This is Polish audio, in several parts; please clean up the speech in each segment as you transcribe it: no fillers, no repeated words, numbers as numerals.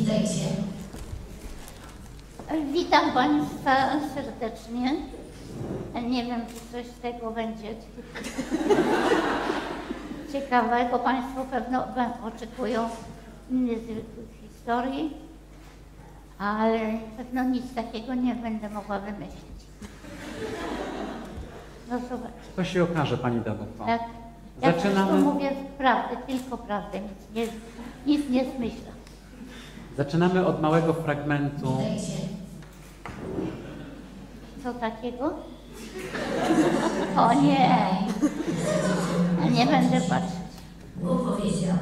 Witajcie. Witam Państwa serdecznie. Nie wiem, czy coś z tego będzie ciekawego. Państwo pewno oczekują niezwykłych historii, ale pewno nic takiego nie będę mogła wymyślić. No zobacz. To się okaże, Pani Danuto. Tak. Ja Zaczynamy. zresztą mówię prawdę, tylko prawdę, nic nie zmyślam. Zaczynamy od małego fragmentu. Witajcie. Co takiego? O nie! Nie będę patrzeć. Bo powiedziała.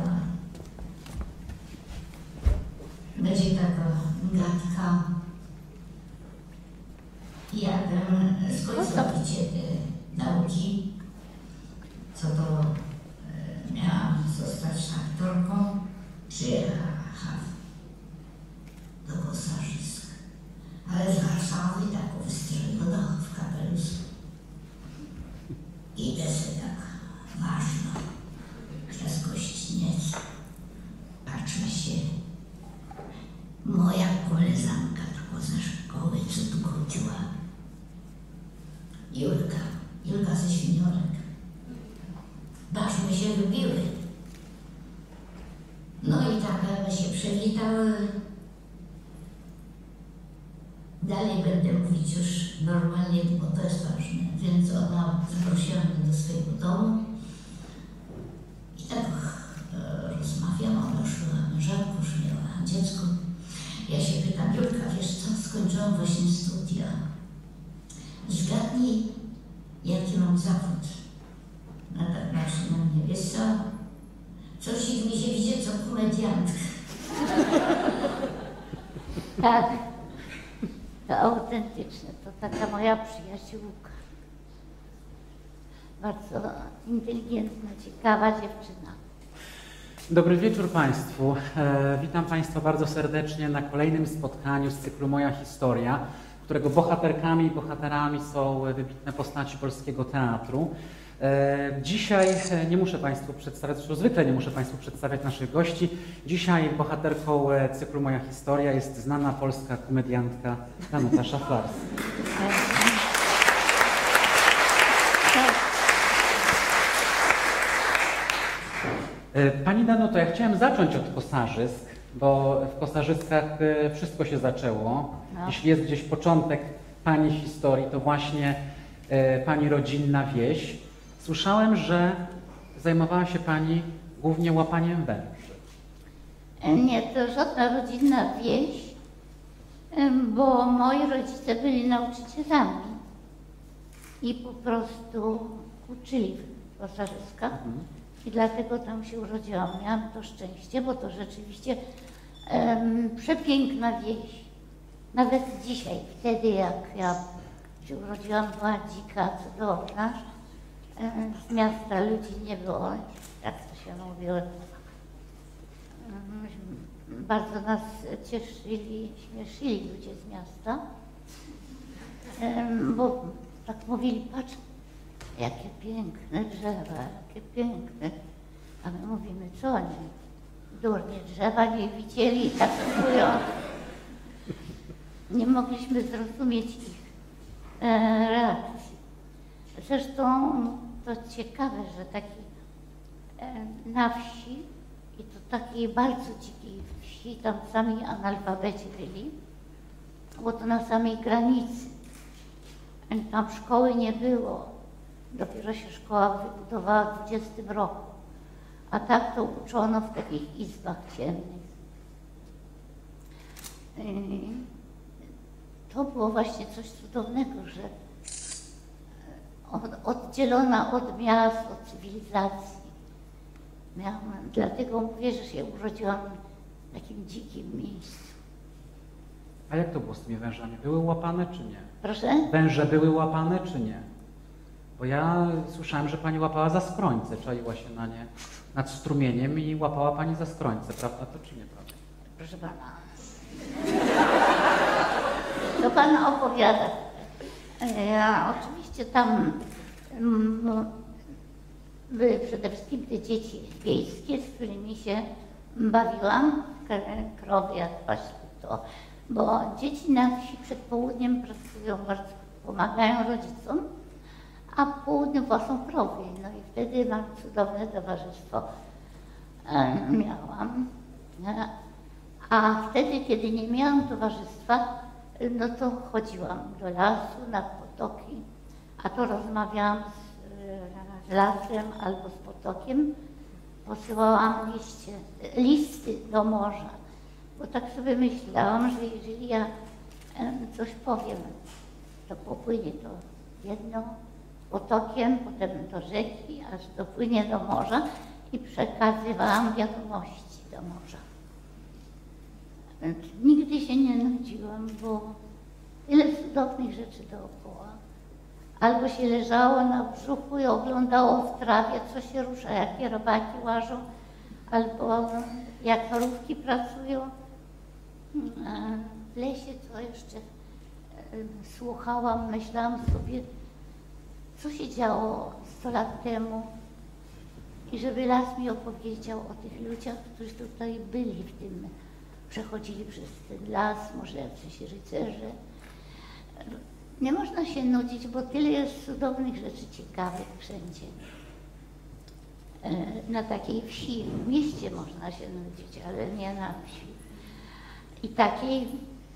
Będzie taka gadka. Jakbym skończyła nauki, co to miałam zostać aktorką, przyjechała do Posażysk. Ale z Warszawy tak wystrzeliło w kapeluszu. Idę sobie tak ważno, przez gościniec. Patrzę się. Moja koleżanka tylko ze szkoły, co tu chodziła. Julka ze Świniorek. Baśmy się lubiły. No i tak my się przywitały. Dalej będę mówić już normalnie, bo to jest ważne. Więc ona zaprosiła mnie do swojego domu. I tak rozmawiam, ona szła mężarku, już miała dziecko. Ja się pytam, Julka, wiesz co, skończyłam właśnie studia. Zgadnij, jaki mam zawód. No tak patrzy na mnie, wiesz co? Coś mi się widzi, co komediantka. Tak, to autentyczne, to taka moja przyjaciółka. Bardzo inteligentna, ciekawa dziewczyna. Dobry wieczór Państwu. Witam Państwa bardzo serdecznie na kolejnym spotkaniu z cyklu Moja Historia, którego bohaterkami i bohaterami są wybitne postaci polskiego teatru. Dzisiaj nie muszę Państwu przedstawiać, zresztą zwykle nie muszę Państwu przedstawiać naszych gości. Dzisiaj bohaterką cyklu Moja Historia jest znana polska komediantka Danuta Szaflarska. Pani Danuto, ja chciałem zacząć od Posażysk, bo w Posażyskach wszystko się zaczęło. No. Jeśli jest gdzieś początek Pani historii, to właśnie Pani rodzinna wieś. Słyszałem, że zajmowała się Pani głównie łapaniem węży. Nie, to żadna rodzinna wieś, bo moi rodzice byli nauczycielami i po prostu uczyli w Posażyskach. I dlatego tam się urodziłam. Miałam to szczęście, bo to rzeczywiście przepiękna wieś. Nawet dzisiaj, wtedy jak ja się urodziłam, była dzika, cudowna. Z miasta ludzi nie było, tak to się mówiło. Bardzo nas cieszyli, śmieszyli ludzie z miasta, bo tak mówili, patrz, jakie piękne drzewa, jakie piękne. A my mówimy, co oni, durnie, drzewa nie widzieli, tak mówią. Nie mogliśmy zrozumieć ich reakcji. Zresztą to ciekawe, że taki na wsi, i to takiej bardzo dzikiej wsi, tam sami analfabeci byli, bo to na samej granicy. Tam szkoły nie było. Dopiero się szkoła wybudowała w 20 roku. A tak to uczono w takich izbach ciemnych. To było właśnie coś cudownego, że oddzielona od miast, od cywilizacji. Dlatego mówię, że się urodziłam w takim dzikim miejscu. A jak to było z tymi wężami? Były łapane czy nie? Proszę? Węże były łapane czy nie? Bo ja słyszałem, że Pani łapała za skrońce, czaiła się na nie nad strumieniem i łapała Pani za skrońce, prawda to czy nieprawda? Proszę Pana. To Pan opowiada. Ja oczywiście tam były przede wszystkim te dzieci wiejskie, z którymi się bawiłam. krowy, jak paśli to. Bo dzieci na wsi przed południem pracują bardzo, pomagają rodzicom, a po południu pasą krowy. No i wtedy mam cudowne towarzystwo miałam. A wtedy, kiedy nie miałam towarzystwa, no to chodziłam do lasu, na potoki, a to rozmawiałam z lasem albo z potokiem. Posyłałam listy do morza, bo tak sobie myślałam, że jeżeli ja coś powiem, to popłynie to jedno potokiem, potem do rzeki, aż dopłynie do morza i przekazywałam wiadomości do morza. Nigdy się nie nudziłam, bo tyle cudownych rzeczy dookoła. Albo się leżało na brzuchu i oglądało w trawie, co się rusza, jakie robaki łażą, albo jak parówki pracują. W lesie co jeszcze słuchałam, myślałam sobie, co się działo 100 lat temu i żeby las mi opowiedział o tych ludziach, którzy tutaj byli w tym, przechodzili przez ten las, może jacyś rycerze. Nie można się nudzić, bo tyle jest cudownych rzeczy ciekawych wszędzie. Na takiej wsi, w mieście można się nudzić, ale nie na wsi. I takiej,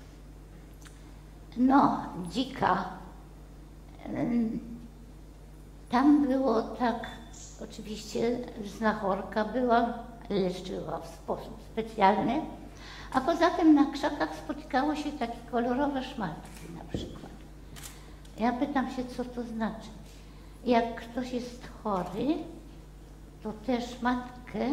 no, dzika. Tam było tak, oczywiście znachorka była, leszczyła w sposób specjalny, a poza tym na krzakach spotykało się takie kolorowe szmatki na przykład. Ja pytam się, co to znaczy. Jak ktoś jest chory, to tę szmatkę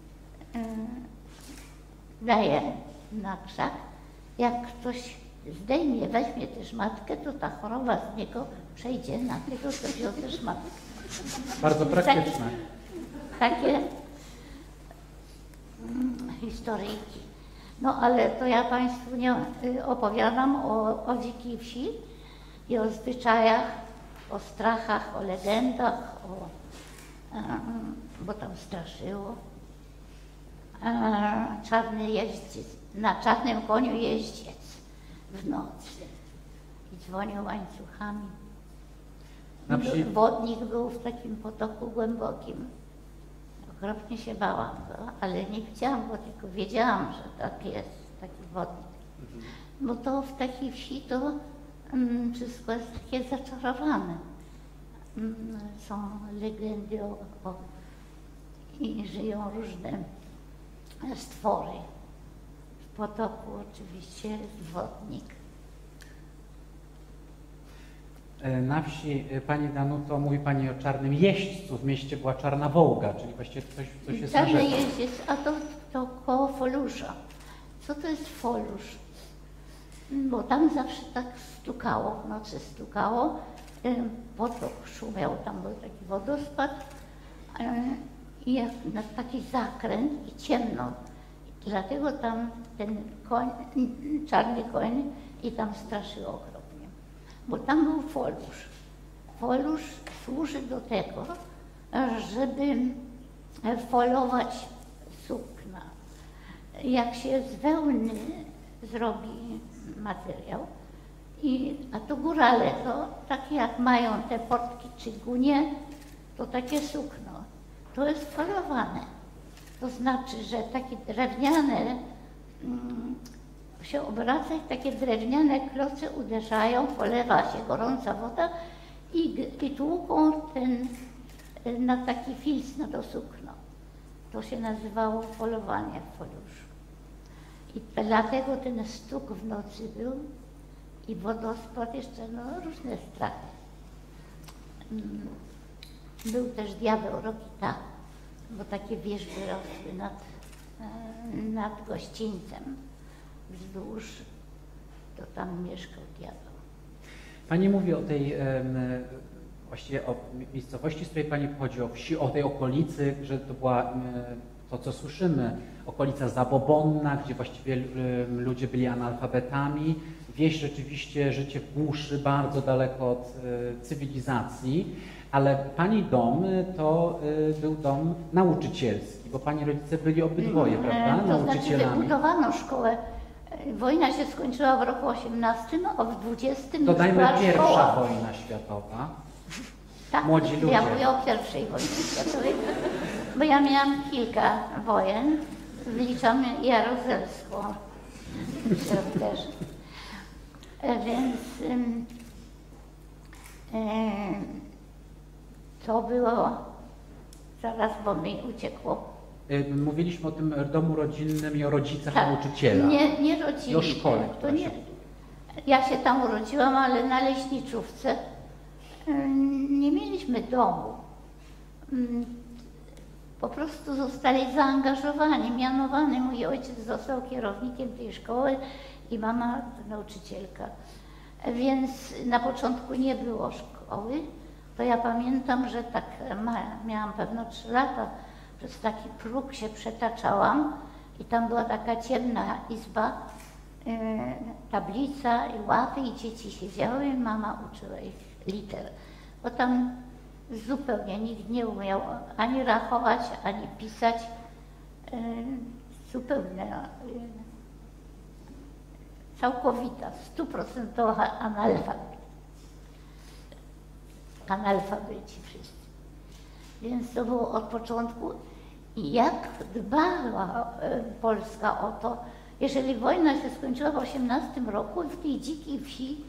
daje na krzak. Jak ktoś zdejmie, weźmie tę szmatkę, to ta choroba z niego przejdzie na tego, kto wziął tę szmatkę. Bardzo praktyczne. Takie historyjki. No ale to ja Państwu nie opowiadam o dzikiej wsi i o zwyczajach, o strachach, o legendach, bo tam straszyło. Czarny jeździec, na czarnym koniu jeździec w nocy i dzwonił łańcuchami. Wodnik był w takim potoku głębokim. Okropnie się bałam go, ale nie widziałam go, tylko wiedziałam, że tak jest, taki wodnik. Bo to w takiej wsi to wszystko jest takie zaczarowane. Są legendy i żyją różne stwory. W potoku oczywiście jest wodnik. Na wsi, Pani Danuto, mówi Pani o czarnym jeźdźcu, w mieście była czarna wołga, czyli właściwie coś jest czarny jeździec, a to koło Folusza. Co to jest Folusz? Bo tam zawsze tak stukało, w nocy stukało, potok szumiał, tam był taki wodospad i jak na taki zakręt i ciemno. Dlatego tam ten koń, czarny koń i tam straszył okropnie. Bo tam był folusz. Folusz służy do tego, żeby folować sukna. Jak się z wełny zrobi materiał, a to górale to takie jak mają te portki czy gunie, to takie sukno. To jest folowane. To znaczy, że takie drewniane się obraca i takie drewniane kloce uderzają, polewa się gorąca woda i tłuką na taki filc, na to sukno. To się nazywało folowanie w Foluszu. I dlatego ten stuk w nocy był i wodospad jeszcze, no różne strachy. Był też diabeł Rokita, bo takie wierzby rosły nad gościńcem. Wzdłuż, to tam mieszkał diabeł. Pani mówi o tej, właściwie o miejscowości, z której Pani pochodzi, o wsi, o tej okolicy, że to była, to co słyszymy, okolica zabobonna, gdzie właściwie ludzie byli analfabetami. Wieś rzeczywiście, życie w głuszy, bardzo daleko od cywilizacji. Ale pani dom to był dom nauczycielski, bo pani rodzice byli obydwoje, prawda? To znaczy Nauczycielami. wybudowano szkołę. Wojna się skończyła w roku 18, a w 20 już Dodajmy była pierwsza szkoła. wojna światowa. Tak, Młodzi ludzie. ja mówię o pierwszej wojnie światowej, bo ja miałam kilka wojen, wliczam jaruzelską też. Więc to było, zaraz, bo mi uciekło. Mówiliśmy o tym domu rodzinnym i o rodzicach Tak, nauczyciela. nie rodzili. I o szkole, To która nie, się... ja się tam urodziłam, ale na leśniczówce nie mieliśmy domu. Po prostu zostali zaangażowani, mianowany. Mój ojciec został kierownikiem tej szkoły i mama nauczycielka. Więc na początku nie było szkoły. To ja pamiętam, że tak miałam pewno 3 lata, przez taki próg się przetaczałam i tam była taka ciemna izba, tablica i ławy i dzieci siedziały i mama uczyła ich liter. Bo tam zupełnie nikt nie umiał ani rachować, ani pisać. Zupełnie całkowita, 100% analfabeci wszyscy. Więc to było od początku. I jak dbała Polska o to, jeżeli wojna się skończyła w 18 roku, w tej dzikiej wsi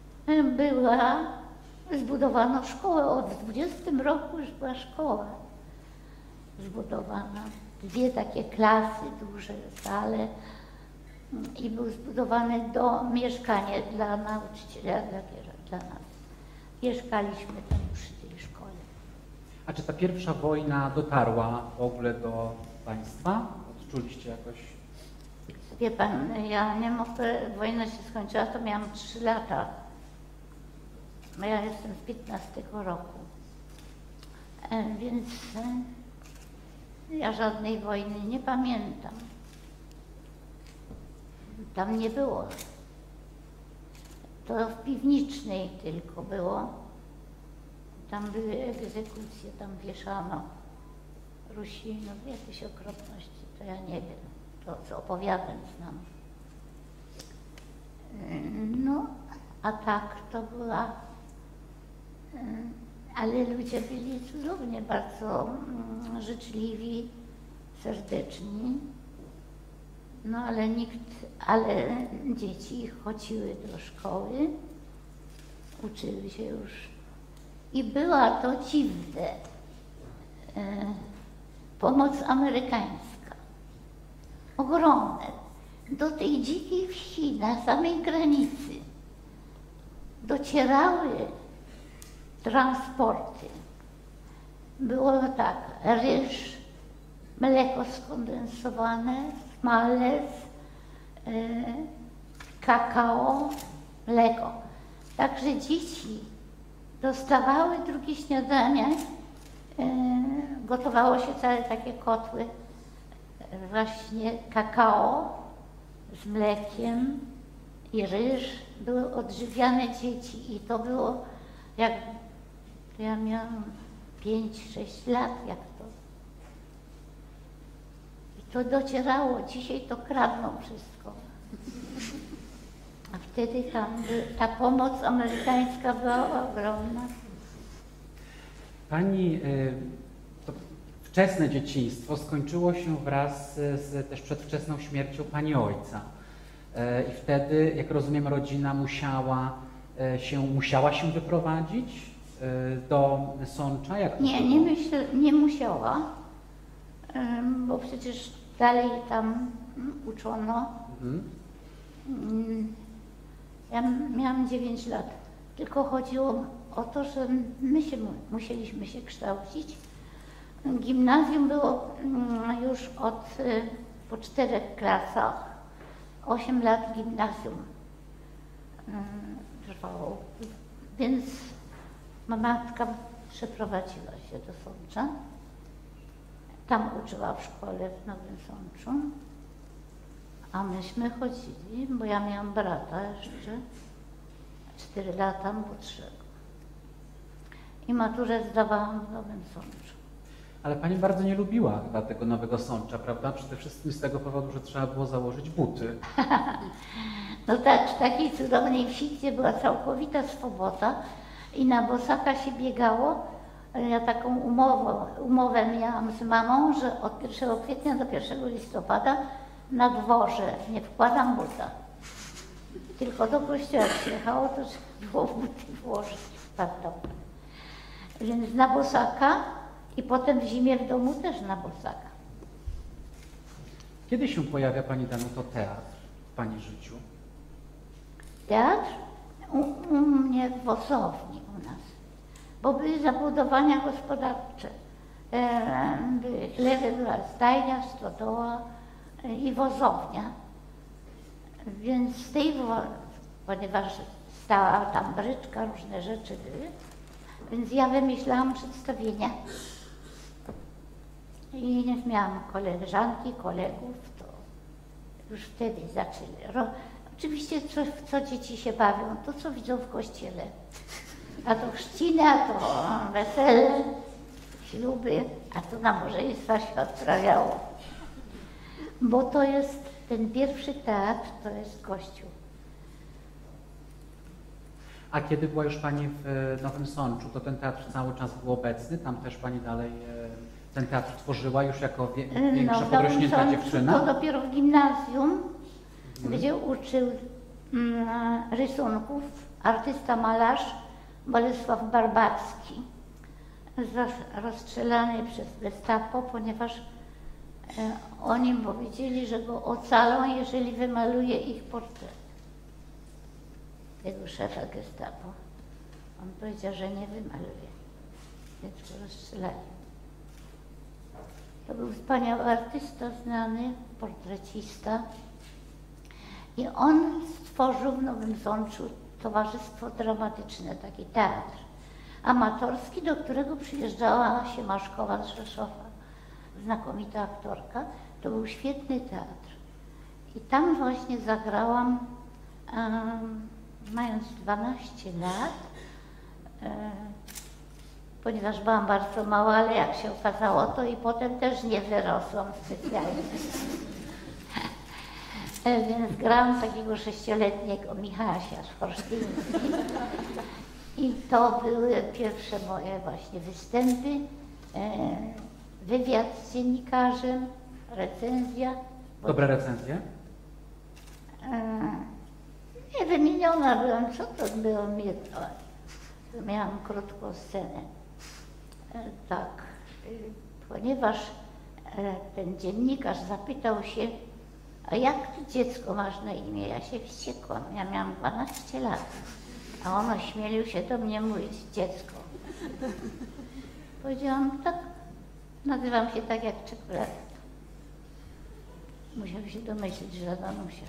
zbudowano szkołę. W 20 roku już była szkoła zbudowana. 2 takie klasy, duże sale i był zbudowany mieszkanie dla nauczyciela, dla nas. Mieszkaliśmy tam przy tej szkole. A czy ta pierwsza wojna dotarła w ogóle do państwa? Odczuliście jakoś? Wie pan, ja nie mogę, wojna się skończyła, to miałam 3 lata. No ja jestem z 15 roku. Więc ja żadnej wojny nie pamiętam. Tam nie było. To w Piwnicznej tylko było. Tam były egzekucje, tam wieszano Rusinów, jakieś okropności, to ja nie wiem. To z opowiadań znam. No, a tak to była... Ale ludzie byli cudownie, bardzo życzliwi, serdeczni. No ale dzieci chodziły do szkoły, uczyły się już. I była to dziwne. Pomoc amerykańska. Ogromne. Do tej dzikiej wsi, na samej granicy, docierały transporty. Było tak, ryż, mleko skondensowane, smalec, kakao, mleko. Także dzieci dostawały drugie śniadanie, gotowało się całe takie kotły, właśnie kakao z mlekiem i ryż. Były odżywiane dzieci i to było jak, ja miałam 5-6 lat, jak to. I to docierało, dzisiaj to kradną wszystko. A wtedy tam ta pomoc amerykańska była ogromna. Pani to wczesne dzieciństwo skończyło się wraz z też przedwczesną śmiercią pani ojca. I wtedy, jak rozumiem, rodzina musiała się wyprowadzić do Sącza? Jak to Nie, było? nie musiała, bo przecież dalej tam uczono. Ja miałam 9 lat, tylko chodziło o to, że my musieliśmy się kształcić. Gimnazjum było już po 4 klasach, 8 lat gimnazjum trwało, więc matka przeprowadziła się do Sącza. Tam uczyła w szkole w Nowym Sączu, a myśmy chodzili, bo ja miałam brata jeszcze, 4 lata młodszego. i maturę zdawałam w Nowym Sączu. Ale pani bardzo nie lubiła chyba tego Nowego Sącza, prawda? Przede wszystkim z tego powodu, że trzeba było założyć buty. No tak, w takiej cudownej wsi, gdzie była całkowita swoboda i na bosaka się biegało. Ja taką umowę miałam z mamą, że od 1 kwietnia do 1 listopada na dworze nie wkładam buta. Tylko do kościoła jak się jechało, to trzeba było buty włożyć w pantofle. Więc na bosaka i potem w zimie w domu też na bosaka. Kiedy się pojawia pani Danuto teatr w pani życiu? Teatr u mnie w Wozowni u nas, bo były zabudowania gospodarcze. Były chlewy, była stajnia, stodoła i wozownia. Więc z tej ponieważ stała tam bryczka, różne rzeczy były, więc ja wymyślałam przedstawienia. I miałam koleżanki, kolegów, to już wtedy zaczęli. Oczywiście w co dzieci się bawią, to co widzą w kościele. A to chrzciny, a to wesele, śluby, a to nabożeństwa się odprawiało. Bo to jest ten pierwszy teatr, to jest kościół. A kiedy była już pani w Nowym Sączu, to ten teatr cały czas był obecny? Tam też pani dalej ten teatr tworzyła już jako większa, podrośnięta dziewczyna? To dopiero w gimnazjum, gdzie uczył rysunków artysta malarz Bolesław Barbacki, rozstrzelany przez Gestapo, ponieważ oni powiedzieli, że go ocalą, jeżeli wymaluje ich portret. Tego szefa Gestapo. On powiedział, że nie wymaluje, więc go rozstrzelali. To był wspaniały artysta, znany, portrecista. I on stworzył w Nowym Sączu towarzystwo dramatyczne, taki teatr amatorski, do którego przyjeżdżała Siemaszkowa z Rzeszowa, znakomita aktorka. To był świetny teatr. I tam właśnie zagrałam, mając 12 lat, ponieważ byłam bardzo mała, ale jak się okazało, to i potem też nie wyrosłam specjalnie. Więc grałam takiego 6-letniego Michasia Szorsztyńskiego. I to były pierwsze moje właśnie występy, wywiad z dziennikarzem, recenzja. Dobre recenzje? Nie, wymieniona byłam, co to było jedno. Miałam krótką scenę. Tak, ponieważ ten dziennikarz zapytał się, a jak ty dziecko masz na imię? Ja się wściekłam, ja miałam 12 lat, a on ośmielił się do mnie mówić dziecko. Powiedziałam, tak, nazywam się tak jak czekolada. Musiał się domyślić, że Danusia.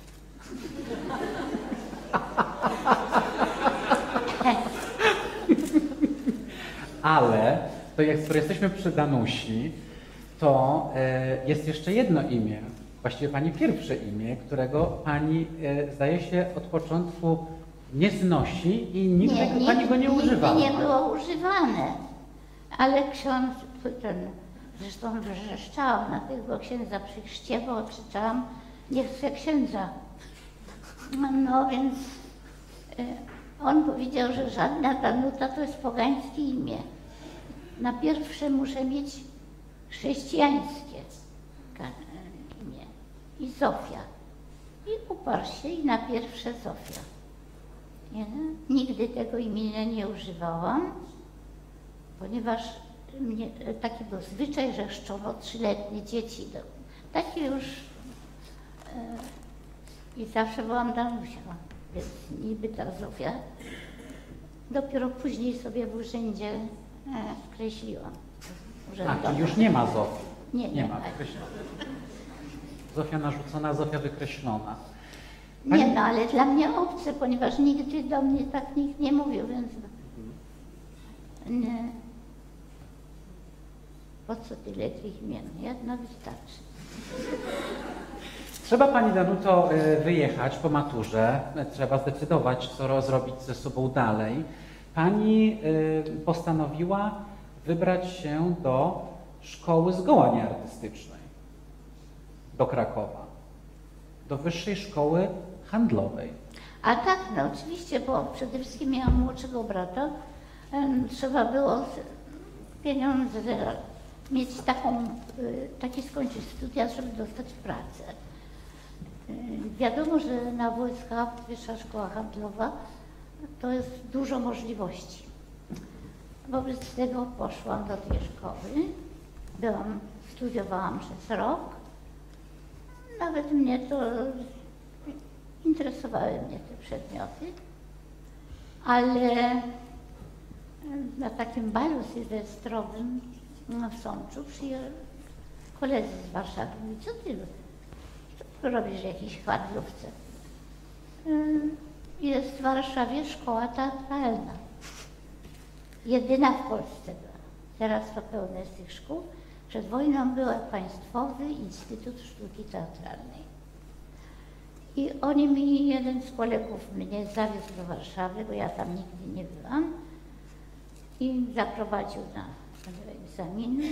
Ale to jak skoro jesteśmy przy Danusi, to jest jeszcze jedno imię, właściwie pani pierwsze imię, którego pani zdaje się od początku nie znosi i nigdy pani go nie używała. Nie było używane, ale ksiądz, zresztą wrzeszczałam na tego księdza przy chrzcie, bo krzyczałam, nie chcę księdza. No więc on powiedział, że żadna Danuta to jest pogańskie imię. Na pierwsze muszę mieć chrześcijańskie imię i Zofia. I uparł się i na pierwsze Zofia. Nigdy tego imienia nie używałam, ponieważ taki był zwyczaj, że chrzczono 3-letnie dzieci. Takie już i zawsze byłam Danusia, więc niby ta Zofia. Dopiero później sobie w urzędzie skreśliłam. A, czyli już nie ma Zofii. Nie ma. Zofia narzucona, Zofia wykreślona. Nie, no ale dla mnie obce, ponieważ nigdy do mnie tak nikt nie mówił, więc nie. Po co tyle tych imion? Jedno wystarczy. Trzeba pani Danuto wyjechać po maturze, trzeba zdecydować, co zrobić ze sobą dalej. Pani postanowiła wybrać się do szkoły zgoła nieartystycznej, do Krakowa, do Wyższej Szkoły Handlowej. A tak, no oczywiście, bo przede wszystkim miałam młodszego brata. Trzeba było pieniądze mieć taki skończyć studia, żeby dostać pracę. Wiadomo, że na WSH, Wyższa Szkoła Handlowa, to jest dużo możliwości. Wobec tego poszłam do tej szkoły. Studiowałam przez rok. Nawet mnie to interesowały mnie te przedmioty, ale na takim balu sylwestrowym w Sączu przyjechali koledzy z Warszawy. Mówi, co ty robisz w jakiejś handlówce? Jest w Warszawie szkoła teatralna. Jedyna w Polsce była. Teraz to pełne jest tych szkół. Przed wojną był Państwowy Instytut Sztuki Teatralnej. I jeden z kolegów mnie zawiózł do Warszawy, bo ja tam nigdy nie byłam, i zaprowadził na egzaminy.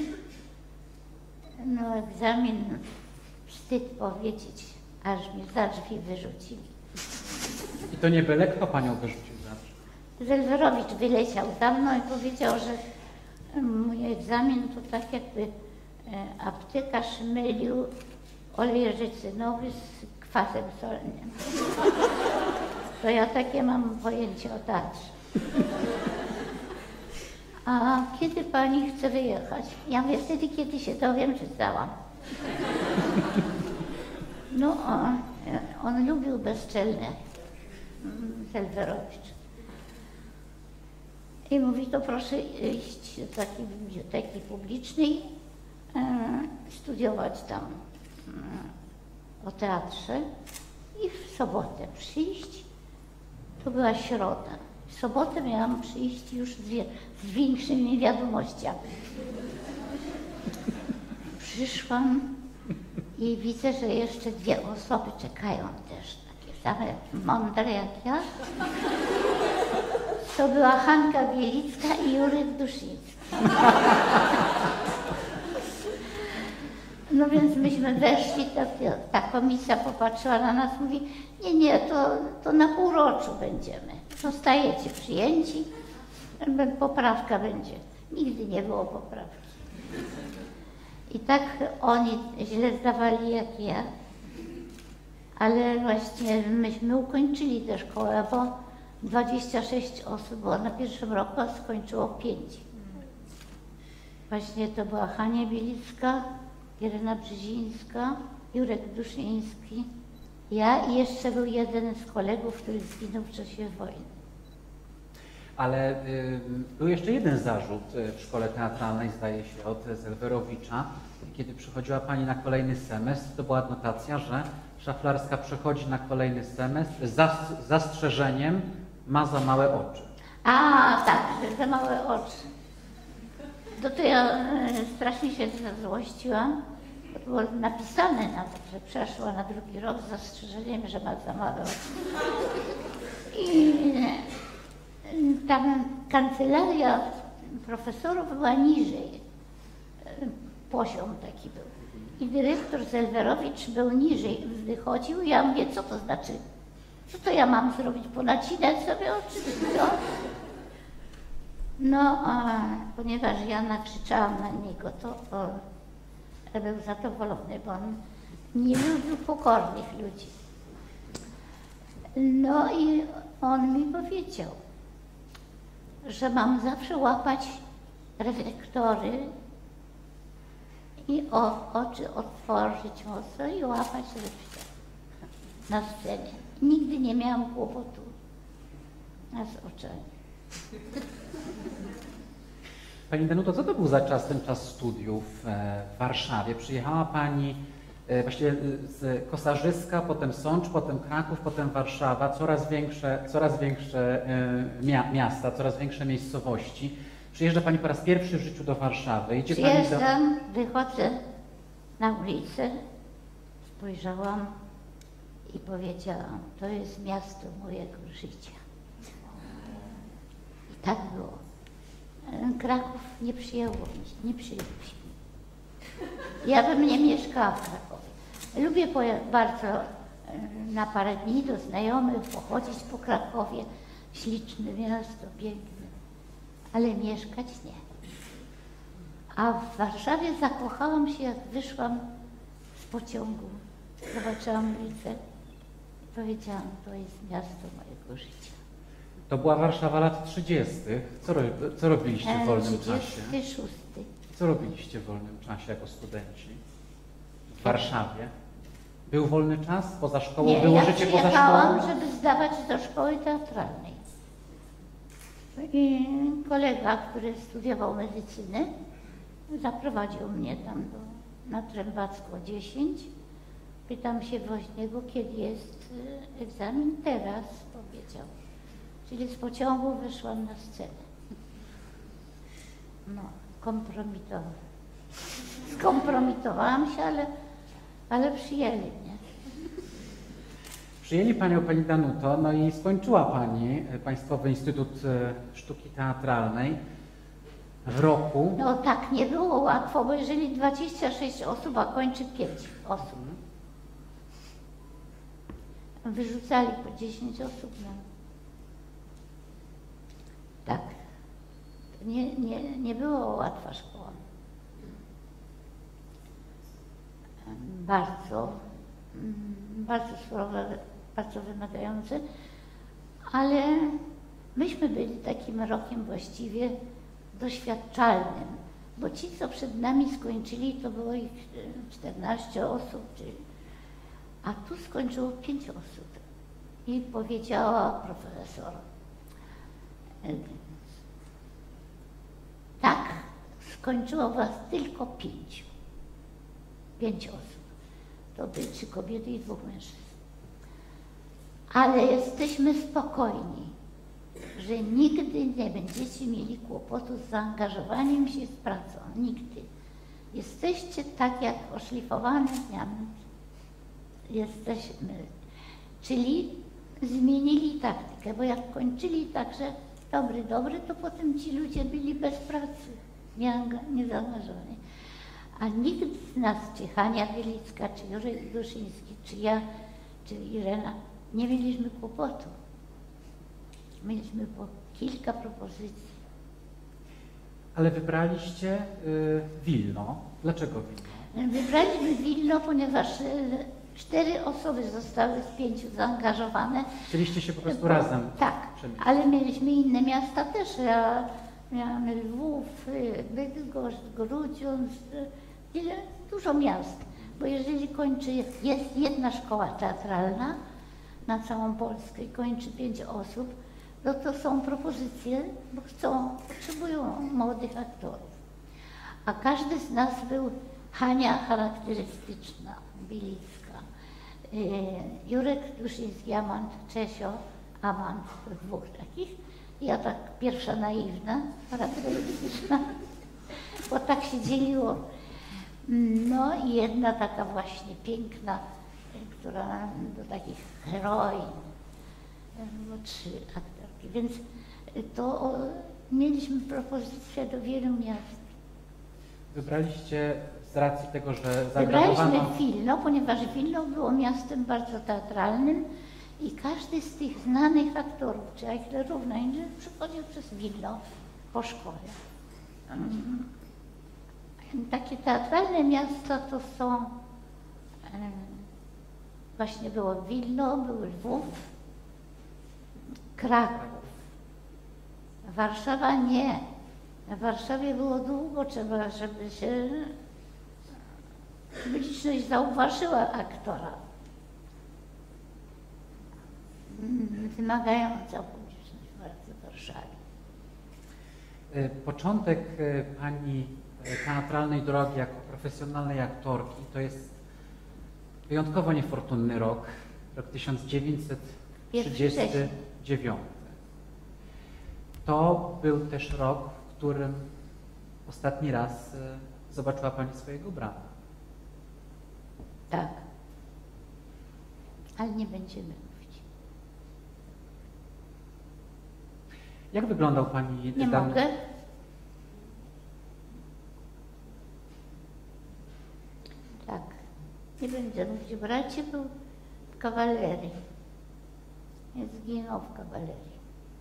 No egzamin, wstyd powiedzieć, aż mnie za drzwi wyrzucili. I to nie byle kto panią wyrzucił za drzwi? Zelwerowicz wyleciał za mną i powiedział, że mój egzamin to tak jakby aptekarz mylił olej życynowy z kwasem solnym. To ja takie mam pojęcie o teatrze. A kiedy pani chce wyjechać? Ja mówię, wtedy, kiedy się dowiem, że zdałam. No, on lubił bezczelne, Zelwerowicz. I mówi, to proszę iść do takiej biblioteki publicznej, studiować tam o teatrze i w sobotę przyjść. To była środa. W sobotę miałam przyjść już z większymi wiadomościami. Przyszłam i widzę, że jeszcze 2 osoby czekają też, takie same mądre jak ja. To była Hanka Bielicka i Jurek Duszyński. No więc myśmy weszli, ta komisja popatrzyła na nas, mówi, nie, to na półroczu będziemy. Zostajecie przyjęci, poprawka będzie. Nigdy nie było poprawki. I tak oni źle zdawali jak ja, ale właśnie myśmy ukończyli tę szkołę, bo 26 osób było na pierwszym roku, a skończyło 5. Właśnie to była Hania Bielicka, Irena Brzezińska, Jurek Duszyński, ja i jeszcze był jeden z kolegów, który zginął w czasie wojny. Ale był jeszcze jeden zarzut w szkole teatralnej, zdaje się, od Zelwerowicza. Kiedy przychodziła pani na kolejny semestr, to była adnotacja, że Szaflarska przechodzi na kolejny semestr z zastrzeżeniem, ma za małe oczy. A, tak, za małe oczy. To ja strasznie się złościłam. To było napisane nawet, że przeszła na drugi rok z zastrzeżeniem, że ma za małe oczy. I tam kancelaria profesorów była niżej. Poziom taki był. I dyrektor Zelwerowicz był niżej, wychodził i ja mówię, co to znaczy? Co to ja mam zrobić? Ponacinać sobie oczy? Co? No, a ponieważ ja nakrzyczałam na niego, to był zadowolony, bo on nie lubił pokornych ludzi. No i on mi powiedział, że mam zawsze łapać reflektory i oczy otworzyć mocno i łapać resztę na scenie. Nigdy nie miałam kłopotu z oczami. Pani Danuto, co to był za czas, ten czas studiów w Warszawie? Przyjechała Pani właściwie z Kosarzyska, potem Sącz, potem Kraków, potem Warszawa, coraz większe miasta, coraz większe miejscowości. Przyjeżdża Pani po raz pierwszy w życiu do Warszawy. Idzie Przyjeżdżam, wychodzę na ulicę, spojrzałam i powiedziałam, to jest miasto mojego życia. I Tak było. Kraków nie przyjęło mnie, nie przyjęliśmy. Ja bym nie mieszkała w Krakowie. Lubię bardzo na parę dni do znajomych pochodzić po Krakowie. Śliczne miasto, piękne, ale mieszkać nie. A w Warszawie zakochałam się, jak wyszłam z pociągu. Zobaczyłam ulicę i powiedziałam, to jest miasto mojego życia. To była Warszawa lat 30. Co robiliście w wolnym czasie? 36. Co robiliście w wolnym czasie jako studenci w Warszawie? Był wolny czas poza szkołą? Nie, Było ja życie poza przyjechałam, szkołą? żeby zdawać do szkoły teatralnej. I kolega, który studiował medycynę, zaprowadził mnie tam na Trębacką 10. Pytam się woźnego, kiedy jest egzamin. Teraz, powiedział. Czyli z pociągu wyszłam na scenę. No, skompromitowałam się, ale przyjęli mnie. Przyjęli Panią, Pani Danuto, no i skończyła Pani Państwowy Instytut Sztuki Teatralnej w roku... No tak, nie było łatwo, bo jeżeli 26 osób, a kończy 5 osób. Wyrzucali po 10 osób na... Tak. Nie było łatwa szkoła. Bardzo surowe, bardzo wymagające, ale myśmy byli takim rokiem właściwie doświadczalnym, bo ci, co przed nami skończyli, to było ich 14 osób, a tu skończyło 5 osób. I powiedziała profesor, tak, skończyło was tylko 5. 5 osób. To były 3 kobiety i 2 mężczyzn. Ale jesteśmy spokojni, że nigdy nie będziecie mieli kłopotu z zaangażowaniem się w pracę. Nigdy. Jesteście tak jak oszlifowany diament. Jesteśmy. Czyli zmienili taktykę, bo jak kończyli także dobry, to potem ci ludzie byli bez pracy, niezaangażowani. A nikt z nas, czy Hania Bielicka, czy Jurek Duszyński, czy ja, czy Irena, nie mieliśmy kłopotu. Mieliśmy po kilka propozycji. Ale wybraliście Wilno. Dlaczego Wilno? Wybraliśmy Wilno, ponieważ 4 osoby zostały z 5 zaangażowane. Chcieliście się po prostu razem Tak, przemieścić. ale mieliśmy inne miasta też. Ja miałam Lwów, Bydgoszcz, Grudziądz, dużo miast. Bo jeżeli jest jedna szkoła teatralna na całą Polskę i kończy 5 osób, no to są propozycje, bo potrzebują młodych aktorów. A każdy z nas był Hania charakterystyczna, Bielicka, Jurek Duszyński, Amant, Czesio, Amant, 2 takich. Ja tak pierwsza naiwna, charakterystyczna, bo tak się dzieliło. No i jedna taka właśnie piękna, która do takich heroin, 3 aktorki, więc to mieliśmy propozycję do wielu miast. Wybraliście z racji tego, że zaangażowano... Wybraliśmy Wilno, ponieważ Wilno było miastem bardzo teatralnym i każdy z tych znanych aktorów, czy Eichlerów, przychodził przez Wilno po szkole. Takie teatralne miasta to są, właśnie było Wilno, był Lwów, Kraków. Warszawa nie. W Warszawie było długo trzeba, żeby się publiczność zauważyła aktora. Wymagająca publiczność bardzo w Warszawie. Początek Pani teatralnej drogi jako profesjonalnej aktorki to jest wyjątkowo niefortunny rok 1939. To był też rok, w którym ostatni raz zobaczyła Pani swojego brata. Tak. Ale nie będziemy mówić. Jak wyglądał Pani... Nie mogę. Tak. Nie będę mówić. Bracie był w kawalerii. Zginął w kawalerii.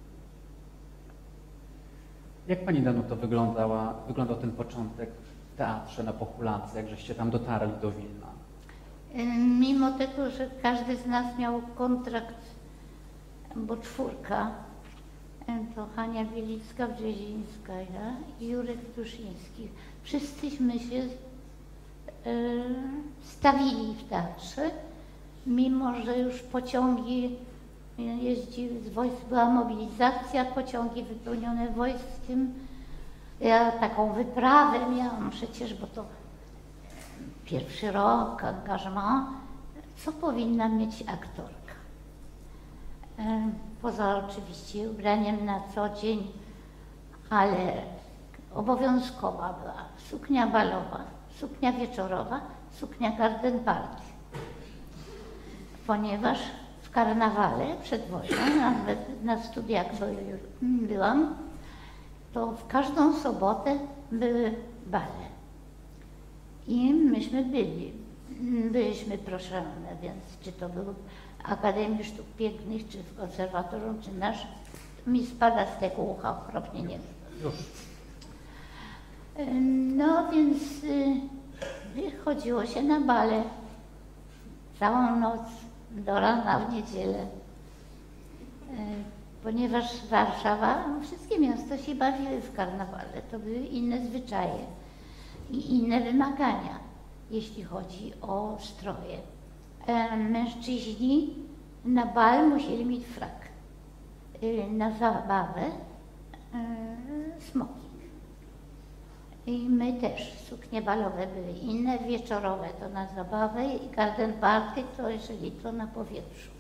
Jak Pani Danuto wyglądał ten początek w teatrze na Pochulance, jak żeście tam dotarli do Wilna? Mimo tego, że każdy z nas miał kontrakt, bo 4, to Hania Bielicka-Brzezińska, ja i Jurek Duszyński. Wszyscyśmy się stawili w teatrze, mimo że już pociągi jeździły z wojsk, była mobilizacja, pociągi wypełnione wojskiem. Ja taką wyprawę miałam przecież, bo to pierwszy rok angażement, co powinna mieć aktorka. Poza oczywiście ubraniem na co dzień, ale obowiązkowa była suknia balowa, suknia wieczorowa, suknia garden party. Ponieważ w karnawale przed wojną, nawet na studiach byłam, to w każdą sobotę były bale. I myśmy byliśmy proszone, więc czy to był Akademii Sztuk Pięknych, czy w konserwatorium, czy nasz, mi spada z tego ucha okropnie, nie wiem. Już. No więc chodziło się na bale całą noc do rana w niedzielę. Ponieważ Warszawa, wszystkie miasta się bawiły w karnawale, to były inne zwyczaje i inne wymagania, jeśli chodzi o stroje. Mężczyźni na bal musieli mieć frak, na zabawę smoking. I my też, suknie balowe były inne, wieczorowe to na zabawę i garden party to jeżeli to na powietrzu.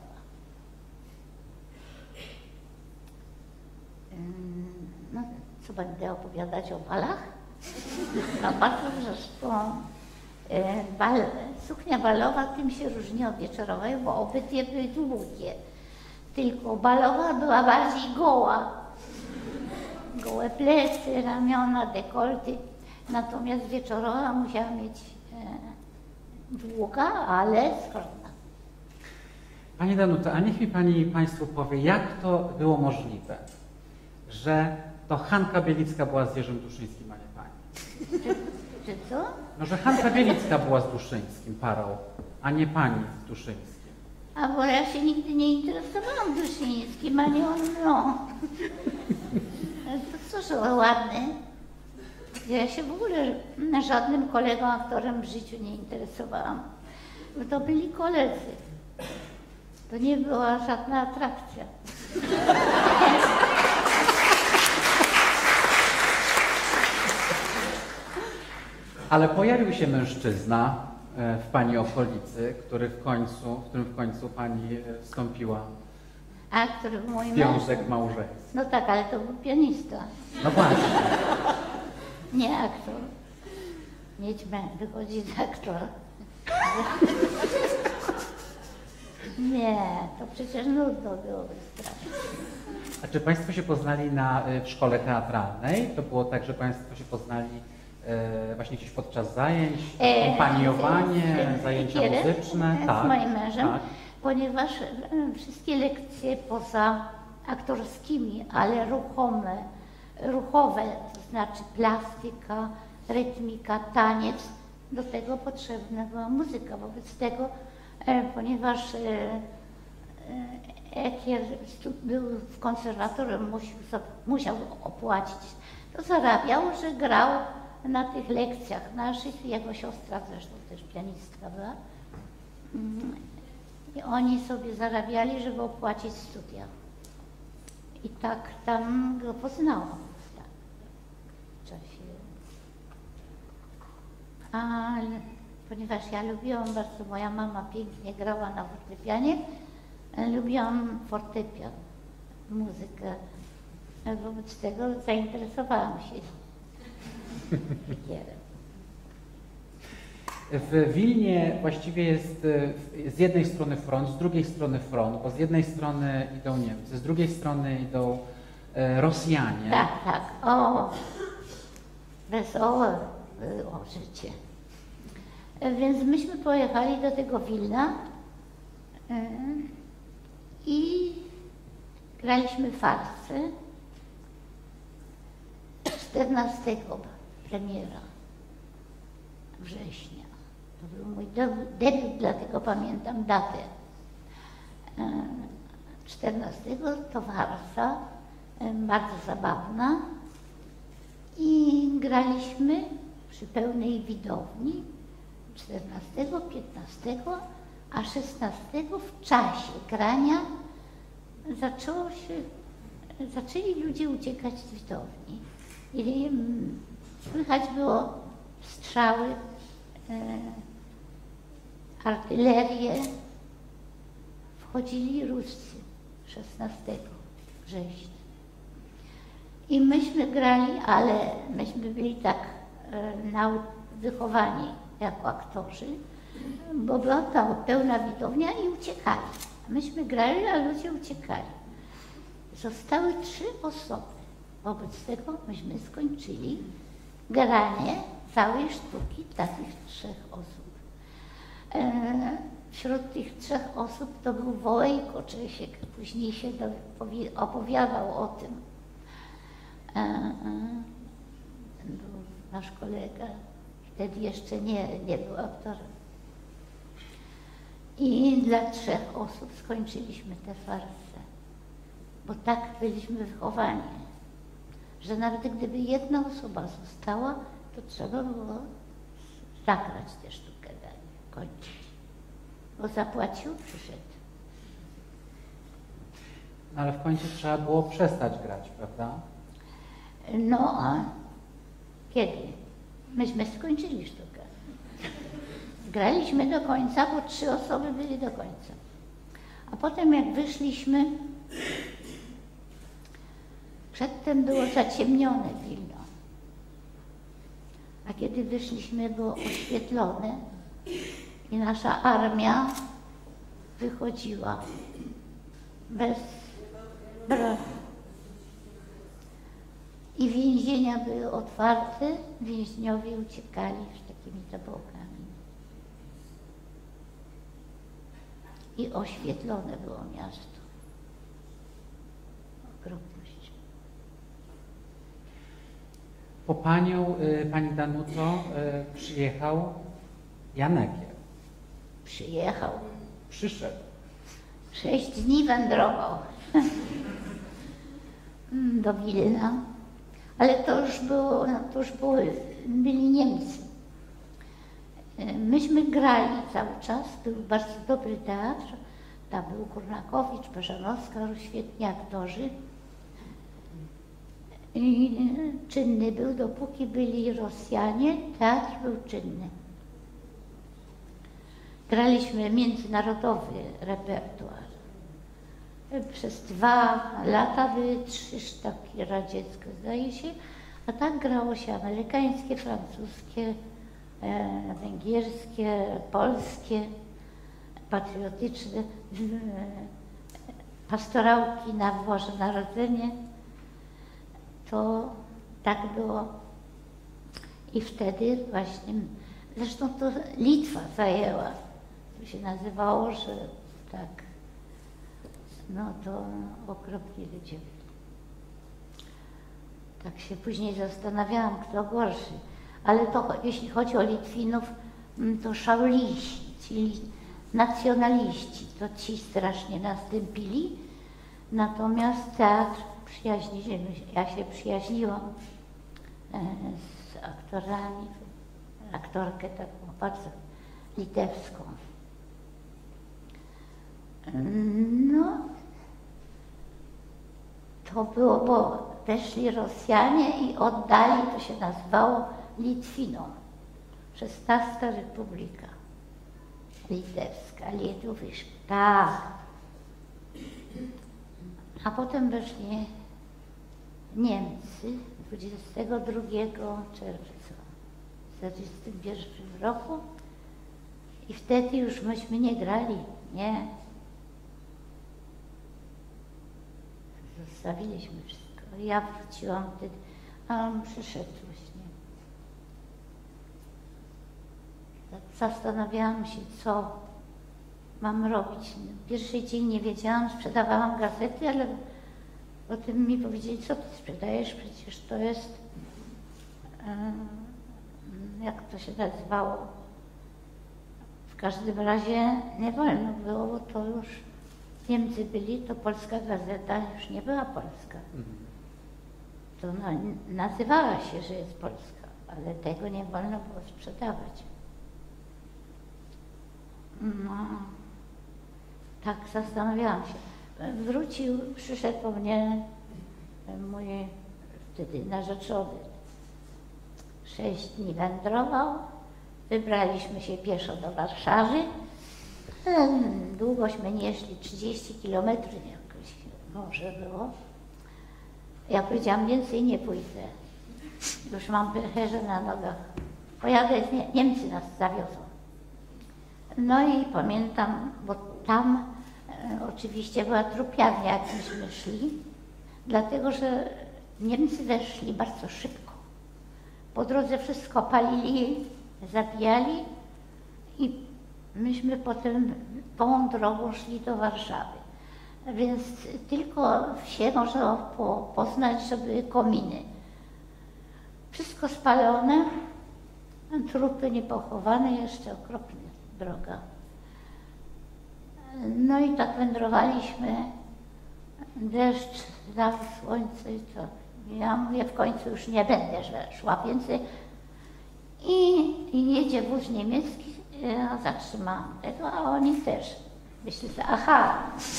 No, co będę opowiadać o balach? No bardzo zresztą suknia balowa tym się różni od wieczorowej, bo obydwie były długie. Tylko balowa była bardziej goła. Gołe plecy, ramiona, dekolty. Natomiast wieczorowa musiała mieć długa, ale skromna. Pani Danuto, a niech mi Państwu powie, jak to było możliwe, że to Hanka Bielicka była z Jerzym Duszyńskim, a nie Pani? Czy co? No, że Hanka Bielicka była z Duszyńskim parą, a nie Pani z Duszyńskim. A bo ja się nigdy nie interesowałam Duszyńskim, ani on mną. To cóż, ładne. Ja się w ogóle żadnym kolegą, aktorem w życiu nie interesowałam. Bo to byli koledzy. To nie była żadna atrakcja. Ale pojawił się mężczyzna w Pani okolicy, w którym w końcu Pani wstąpiła A który był mój związek małżeński. No tak, ale to był pianista. No właśnie. Nie aktor. Jedźmy, wychodzi z aktora. Nie, to przecież nudno byłoby strasznie. A czy Państwo się poznali w szkole teatralnej? To było tak, że Państwo się poznali właśnie gdzieś podczas zajęć, kompaniowanie, zajęcia muzyczne? Z moim mężem, tak. Ponieważ wszystkie lekcje poza aktorskimi, ale ruchowe, to znaczy plastyka, rytmika, taniec, do tego potrzebna była muzyka. Wobec tego, ponieważ Ekier był w konserwatorium, musiał opłacić, to zarabiał, że grał na tych lekcjach naszych, jego siostra zresztą też pianistka była. I oni sobie zarabiali, żeby opłacić studia. I tak tam go poznałam w czasie. Ale ponieważ ja lubiłam bardzo, moja mama pięknie grała na fortepianie, lubiłam fortepian, muzykę. Wobec tego zainteresowałam się Ekierem. W Wilnie właściwie jest z jednej strony front, z drugiej strony front, bo z jednej strony idą Niemcy, z drugiej strony idą Rosjanie. Tak, tak. O, wesołe było życie. Więc myśmy pojechali do tego Wilna i graliśmy farsę. 14 premiera września. To był mój debiut, dlatego pamiętam datę. 14 to farsa, bardzo zabawna i graliśmy przy pełnej widowni 14, 15, a 16 w czasie grania zaczęli ludzie uciekać z widowni i słychać było strzały, artylerię. Wchodzili Ruscy 16 września. I myśmy grali, ale myśmy byli tak wychowani jako aktorzy, bo była ta pełna widownia i uciekali. Myśmy grali, a ludzie uciekali. Zostały 3 osoby. Wobec tego myśmy skończyli granie całej sztuki takich 3 osób. Wśród tych 3 osób to był Wołejko Czesiek, później się opowiadał o tym. Był nasz kolega, wtedy jeszcze nie był aktorem. I dla 3 osób skończyliśmy tę farsę, bo tak byliśmy wychowani, że nawet gdyby jedna osoba została, to trzeba było zagrać tę sztukę dalej, kończyć. Bo zapłacił, przyszedł. Ale w końcu trzeba było przestać grać, prawda? No a kiedy? Myśmy skończyli sztukę. Graliśmy do końca, bo 3 osoby byli do końca. A potem jak wyszliśmy, przedtem było zaciemnione Wilno. A kiedy wyszliśmy, było oświetlone i nasza armia wychodziła bez broni. I więzienia były otwarte, więźniowie uciekali z takimi tobołkami. I oświetlone było miasto. Okropność. Po panią, pani Danuto, przyjechał Janekiel. Przyjechał. Przyszedł. 6 dni wędrował do Wilna. Ale to już byli Niemcy. Myśmy grali cały czas, był bardzo dobry teatr, tam był Kurnakowicz, Parzanowska, świetni aktorzy. I czynny był, dopóki byli Rosjanie, teatr był czynny. Graliśmy międzynarodowy repertuar. Przez 2 lata były 3 sztuki radzieckie, zdaje się, a tak grało się amerykańskie, francuskie, węgierskie, polskie, patriotyczne, pastorałki na Boże Narodzenie. To tak było. I wtedy właśnie, zresztą to Litwa zajęła, to się nazywało, że tak, no to okropni ludzie. Tak się później zastanawiałam, kto gorszy. Ale to, jeśli chodzi o Litwinów, to szauliści, czyli nacjonaliści, to ci strasznie następili. Natomiast teatr ja się przyjaźniłam z aktorami, aktorkę taką bardzo litewską. No, to było, bo weszli Rosjanie i oddali, to się nazywało Litwinom. 16 Republika Litewska, Lietuwisz, tak. A potem weszli Niemcy 22 czerwca w 1941 roku i wtedy już myśmy nie grali, nie. Zostawiliśmy wszystko. ja wróciłam wtedy, a on przyszedł właśnie. Tak zastanawiałam się, co mam robić. Pierwszy dzień nie wiedziałam, sprzedawałam gazety, ale potem mi powiedzieli, co ty sprzedajesz, przecież to jest, jak to się nazywało, w każdym razie nie wolno było, bo to już Niemcy byli, to polska gazeta już nie była polska. To nazywała się, że jest polska, ale tego nie wolno było sprzedawać. No, tak zastanawiałam się. Przyszedł po mnie mój wtedy narzeczony. 6 dni wędrował, wybraliśmy się pieszo do Warszawy. Długośmy nie szli, 30 kilometrów jakoś może było. Ja powiedziałam, więcej nie pójdę. Już mam pęcherze na nogach. Pojadę, Niemcy nas zawiozą. No i pamiętam, bo tam oczywiście była trupiarnia, jak myśmy szli, dlatego że Niemcy weszli bardzo szybko. Po drodze wszystko palili, zabijali i myśmy potem tą drogą szli do Warszawy. Więc tylko wsie można poznać, że były kominy. Wszystko spalone, trupy niepochowane, jeszcze okropna droga. No i tak wędrowaliśmy, deszcz, dał słońce i to. Ja mówię, w końcu już nie będę szła więcej. I jedzie wóz niemiecki, ja zatrzymałam tego, a oni też. Myślę sobie, aha,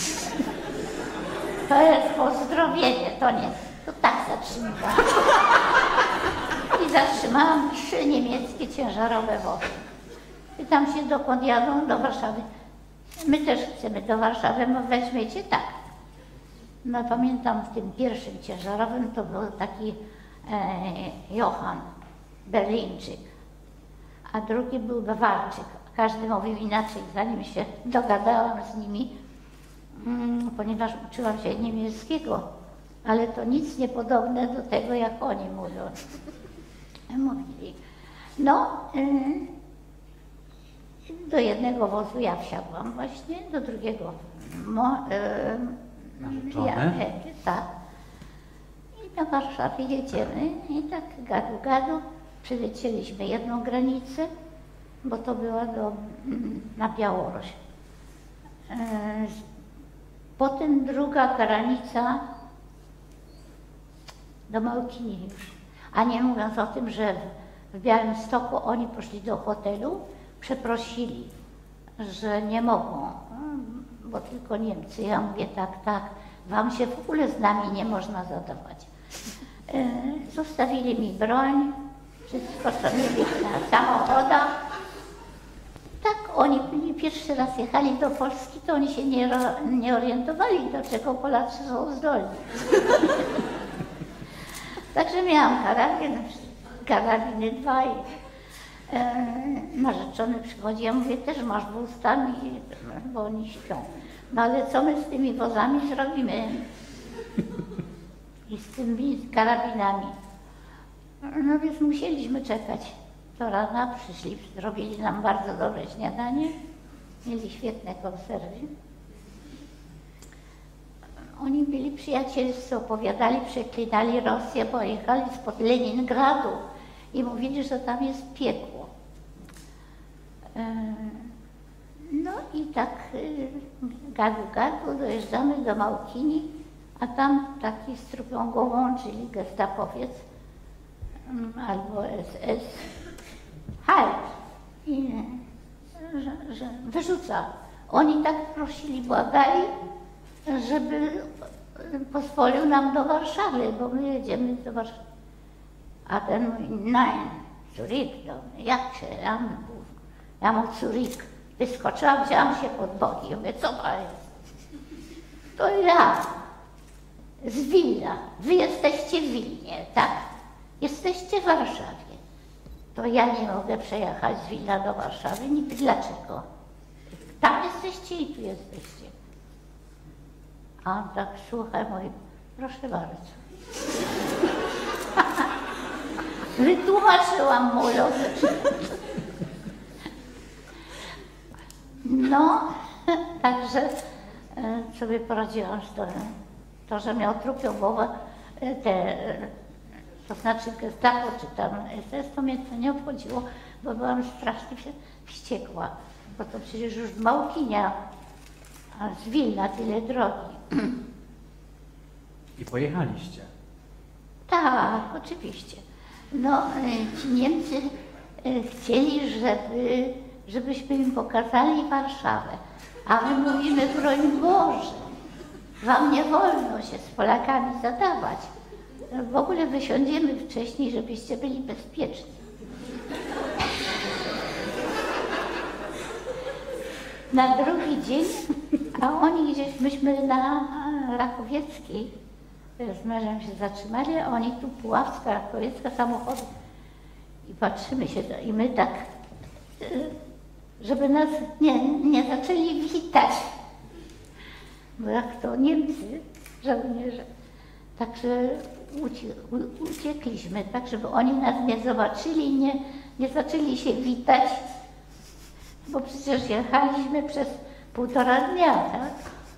to jest pozdrowienie, to nie, to tak zatrzymałam. I zatrzymałam 3 niemieckie ciężarowe wozy. Pytam się, dokąd jadą? Do Warszawy. My też chcemy do Warszawy, weźmiecie? Tak. No pamiętam, w tym pierwszym ciężarowym to był taki Johann, Berlińczyk, a drugi był Bawarczyk. Każdy mówił inaczej, zanim się dogadałam z nimi, ponieważ uczyłam się niemieckiego, ale to nic nie podobne do tego, jak oni mówili. No, do jednego wozu ja wsiadłam właśnie, do drugiego tak. I do Warszawy jedziemy i tak gadu, przylecieliśmy jedną granicę, bo to była na Białoruś. Potem druga granica do Małkini już. A nie mówiąc o tym, że w Białymstoku oni poszli do hotelu, przeprosili, że nie mogą, bo tylko Niemcy. Ja mówię, tak, wam się w ogóle z nami nie można zadawać. Zostawili mi broń, wszystko co mieli na samochodach. Tak, oni pierwszy raz jechali do Polski, to oni się nie orientowali, do czego Polacy są zdolni. Także miałam karabiny 2 i narzeczony przychodzi, ja mówię, też masz wóz tam, bo oni śpią. No ale co my z tymi wozami zrobimy? I z tymi karabinami. No więc musieliśmy czekać do rana, przyszli, zrobili nam bardzo dobre śniadanie, mieli świetne konserwy. Oni byli przyjacielscy, opowiadali, przeklinali Rosję, bo jechali spod Leningradu i mówili, że tam jest piekło. No i tak gadu, dojeżdżamy do Małkini, a tam taki z trupią głową, czyli gestapowiec albo SS, halt! I że wyrzuca. Oni tak prosili, błagali, żeby pozwolił nam do Warszawy, bo my jedziemy do Warszawy. A ten mówi, nein, zurück, jak się, ja mu zurück. Wyskoczyłam, wzięłam się pod boki, mówię, co to jest? To ja, z Wilna, wy jesteście w Wilnie, tak? Jesteście w Warszawie. To ja nie mogę przejechać z Wilna do Warszawy, niby dlaczego? Tam jesteście i tu jesteście. A on tak, słuchaj mój, Proszę bardzo. Wytłumaczyłam mu logicznie. No, także sobie poradziłam z tym. To, że miał trupią głowę, to znaczy Gestapo czy tam SS, to mnie to nie obchodziło, bo byłam strasznie wściekła, bo to przecież już Małkinia, a z Wilna tyle drogi. I pojechaliście. Tak, oczywiście. No, ci Niemcy chcieli, żebyśmy im pokazali Warszawę, a my mówimy, broń Boże, wam nie wolno się z Polakami zadawać. W ogóle wysiądziemy wcześniej, żebyście byli bezpieczni. Na drugi dzień, a oni gdzieś, myśmy na Rakowieckiej z mężem się zatrzymali, a oni tu Puławska, Rakowiecka, samochody. I patrzymy się, i my tak, żeby nas nie zaczęli witać. Bo jak to Niemcy, żołnierze. Także uciekliśmy, tak żeby oni nas nie zobaczyli, nie zaczęli się witać, bo przecież jechaliśmy przez 1,5 dnia, tak?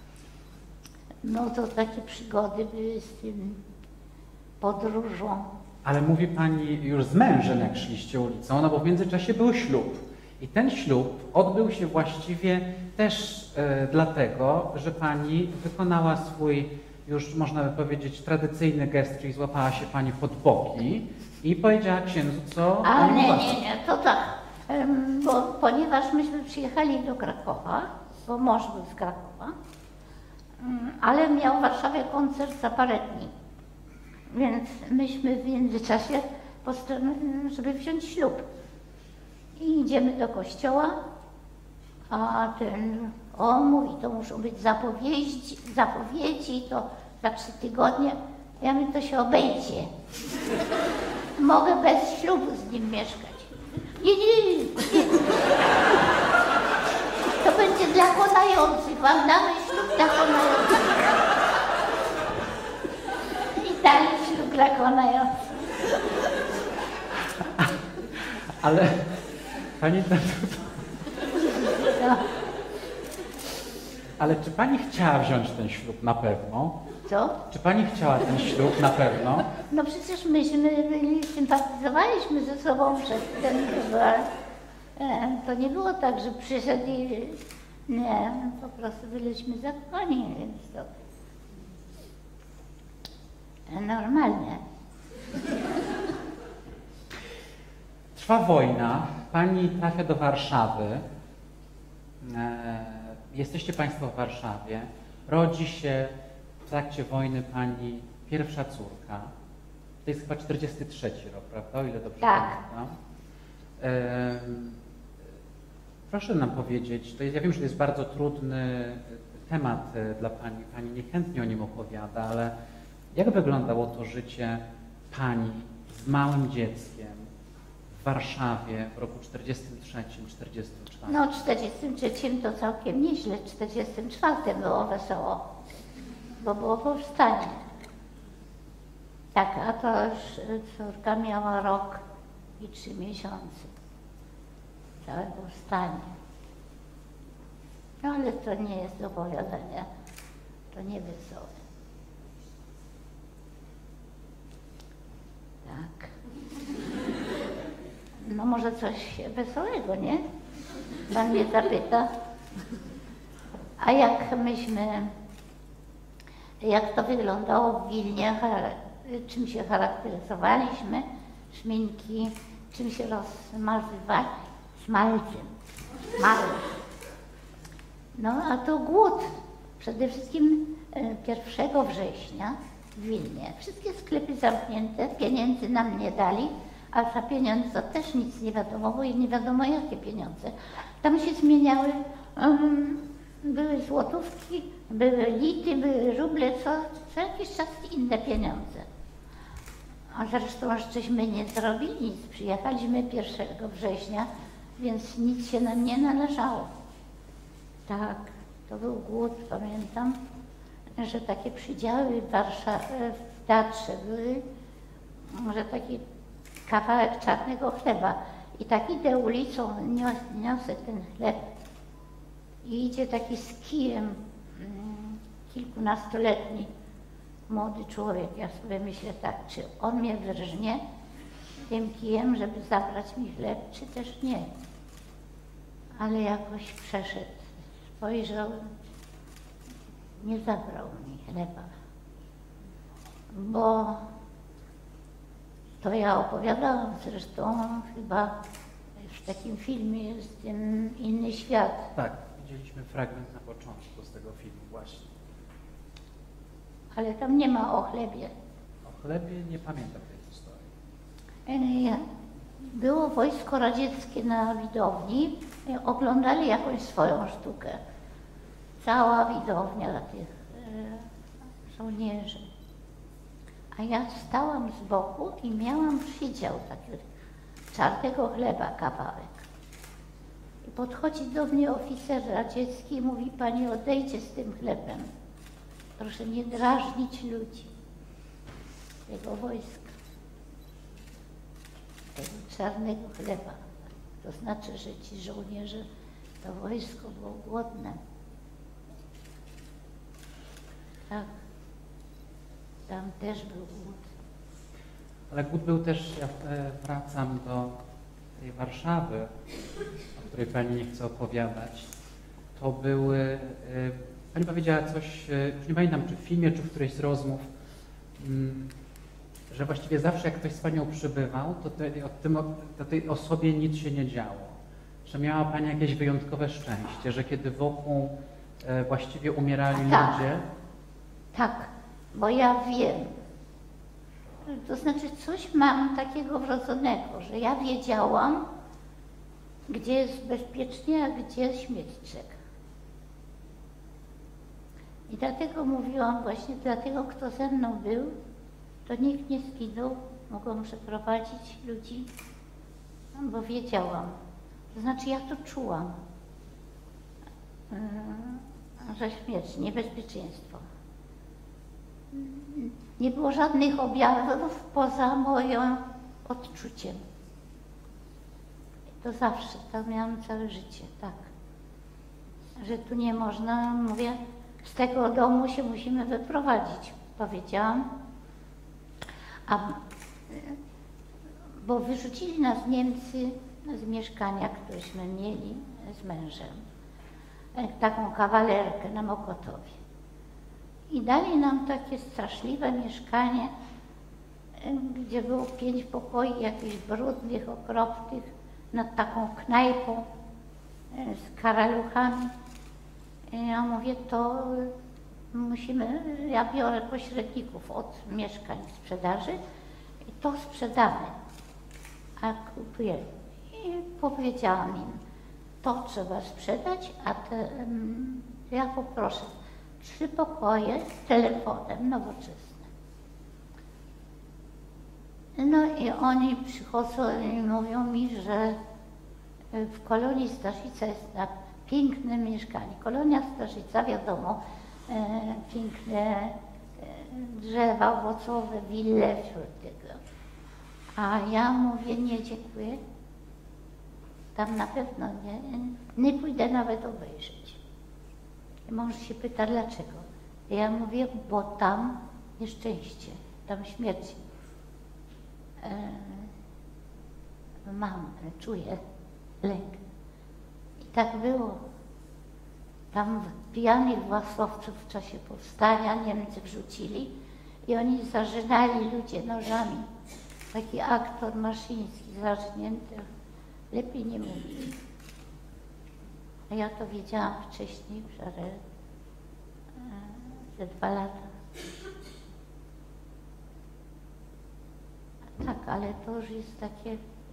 No to takie przygody były z tym podróżą. Ale mówi Pani już z mężem, jak szliście ulicą, no bo w międzyczasie był ślub. I ten ślub odbył się właściwie też dlatego, że Pani wykonała swój, już można by powiedzieć, tradycyjny gest, czyli złapała się Pani pod boki i powiedziała księdzu, co A nie, nie, to tak, bo ponieważ myśmy przyjechali do Krakowa, bo mąż był z Krakowa, ale miał w Warszawie koncert za parę dni. Więc myśmy w międzyczasie postanowili, żeby wziąć ślub. I idziemy do kościoła, a ten, mówi, to muszą być zapowiedzi, to za 3 tygodnie. Ja mówię, to się obejdzie. Mogę bez ślubu z nim mieszkać. Nie. To będzie dla konających, wam damy ślub dla konających. I dali ślub dla konających. Ale Pani... No. Ale czy Pani chciała wziąć ten ślub na pewno? Co? Czy Pani chciała ten ślub na pewno? No przecież myśmy sympatyzowaliśmy ze sobą przedtem, ale to nie było tak, że przyszedł i nie, po prostu byliśmy zakochani, więc to normalne. Trwa wojna, Pani trafia do Warszawy, jesteście Państwo w Warszawie, rodzi się w trakcie wojny Pani pierwsza córka. To jest chyba 43 rok, prawda? O ile dobrze pamiętam. Proszę nam powiedzieć, ja wiem, że to jest bardzo trudny temat dla Pani, Pani niechętnie o nim opowiada, ale jak wyglądało to życie Pani z małym dzieckiem w Warszawie w roku 43-44? No 43 to całkiem nieźle, 44 było wesoło, bo było powstanie. Tak, a to już córka miała rok i 3 miesiące. Całe powstanie. No ale to nie jest do opowiadania, to nie wesołe. Tak. No może coś wesołego, nie? Pan mnie zapyta. A jak to wyglądało w Wilnie, czym się charakteryzowaliśmy, szminki, czym się rozmazywali? Smalcem. No a to głód. Przede wszystkim 1 września w Wilnie. Wszystkie sklepy zamknięte, pieniędzy nam nie dali, a za pieniądze to też nic nie wiadomo, bo i nie wiadomo jakie pieniądze. Tam się zmieniały, były złotówki, były lity, były ruble, co jakiś czas inne pieniądze. A zresztą żeśmy nie zrobili nic, przyjechaliśmy 1 września, więc nic się nam nie należało. Tak, to był głód, pamiętam. że takie przydziały w Warszawie, w teatrze były, że taki kawałek czarnego chleba. I tak idę ulicą, niosę ten chleb i idzie taki z kijem kilkunastoletni młody człowiek. Ja sobie myślę tak, czy on mnie wyrżnie tym kijem, żeby zabrać mi chleb, czy też nie. Ale jakoś przeszedł, spojrzał, nie zabrał mi chleba. Bo to ja opowiadałam zresztą chyba w takim filmie jest ten Inny świat. Tak, widzieliśmy fragment na początku z tego filmu właśnie. Ale tam nie ma o chlebie. O chlebie nie pamiętam tej historii. Było wojsko radzieckie na widowni, oglądali jakąś swoją sztukę. Cała widownia tych żołnierzy. A ja stałam z boku i miałam przydział takiego czarnego chleba, kawałek. I podchodzi do mnie oficer radziecki i mówi: pani, odejdźcie z tym chlebem. Proszę nie drażnić ludzi, tego wojska, tego czarnego chleba. To znaczy, że ci żołnierze, to wojsko było głodne. Tak, tam też był głód. Ale głód był też, ja wracam do tej Warszawy, o której pani nie chce opowiadać. To były, pani powiedziała coś, już nie pamiętam, czy w filmie, czy w którejś z rozmów, że właściwie zawsze jak ktoś z panią przybywał, to tej osobie nic się nie działo. Że miała pani jakieś wyjątkowe szczęście, że kiedy wokół właściwie umierali ludzie. Tak, bo ja wiem. To znaczy coś mam takiego wrodzonego, że ja wiedziałam, gdzie jest bezpiecznie, a gdzie jest śmierć czeka. I dlatego mówiłam właśnie, dlatego kto ze mną był, to nikt nie zginął, mogłam przeprowadzić ludzi, bo wiedziałam. To znaczy ja to czułam, że śmierć, niebezpieczeństwo. Nie było żadnych objawów poza moim odczuciem. To zawsze, to miałam całe życie, tak. Że tu nie można, mówię, z tego domu się musimy wyprowadzić, powiedziałam. Bo wyrzucili nas Niemcy z mieszkania, któreśmy mieli z mężem. Taką kawalerkę na Mokotowie. I dali nam takie straszliwe mieszkanie, gdzie było 5 pokoi, jakichś brudnych, okropnych, nad taką knajpą z karaluchami. I ja mówię, to musimy, ja biorę pośredników od mieszkań sprzedaży i to sprzedamy, a kupujemy. I powiedziałam im, to trzeba sprzedać, a ja poproszę 3 pokoje z telefonem nowoczesnym. No i oni przychodzą i mówią mi, że w kolonii Staszica jest na piękne mieszkanie. Kolonia Staszica, wiadomo, piękne drzewa owocowe, wille wśród tego. A ja mówię, nie, dziękuję. Tam na pewno nie pójdę nawet obejrzeć. I mąż się pyta, dlaczego? Ja mówię, bo tam nieszczęście, tam śmierć. Czuję lęk. I tak było. Tam pijanych własowców w czasie powstania Niemcy wrzucili i oni zarzynali ludzi nożami. Taki aktor Maszyński zarznięty, lepiej nie mówili. A ja to wiedziałam wcześniej, ze 2 lata. Tak, ale to już jest takie,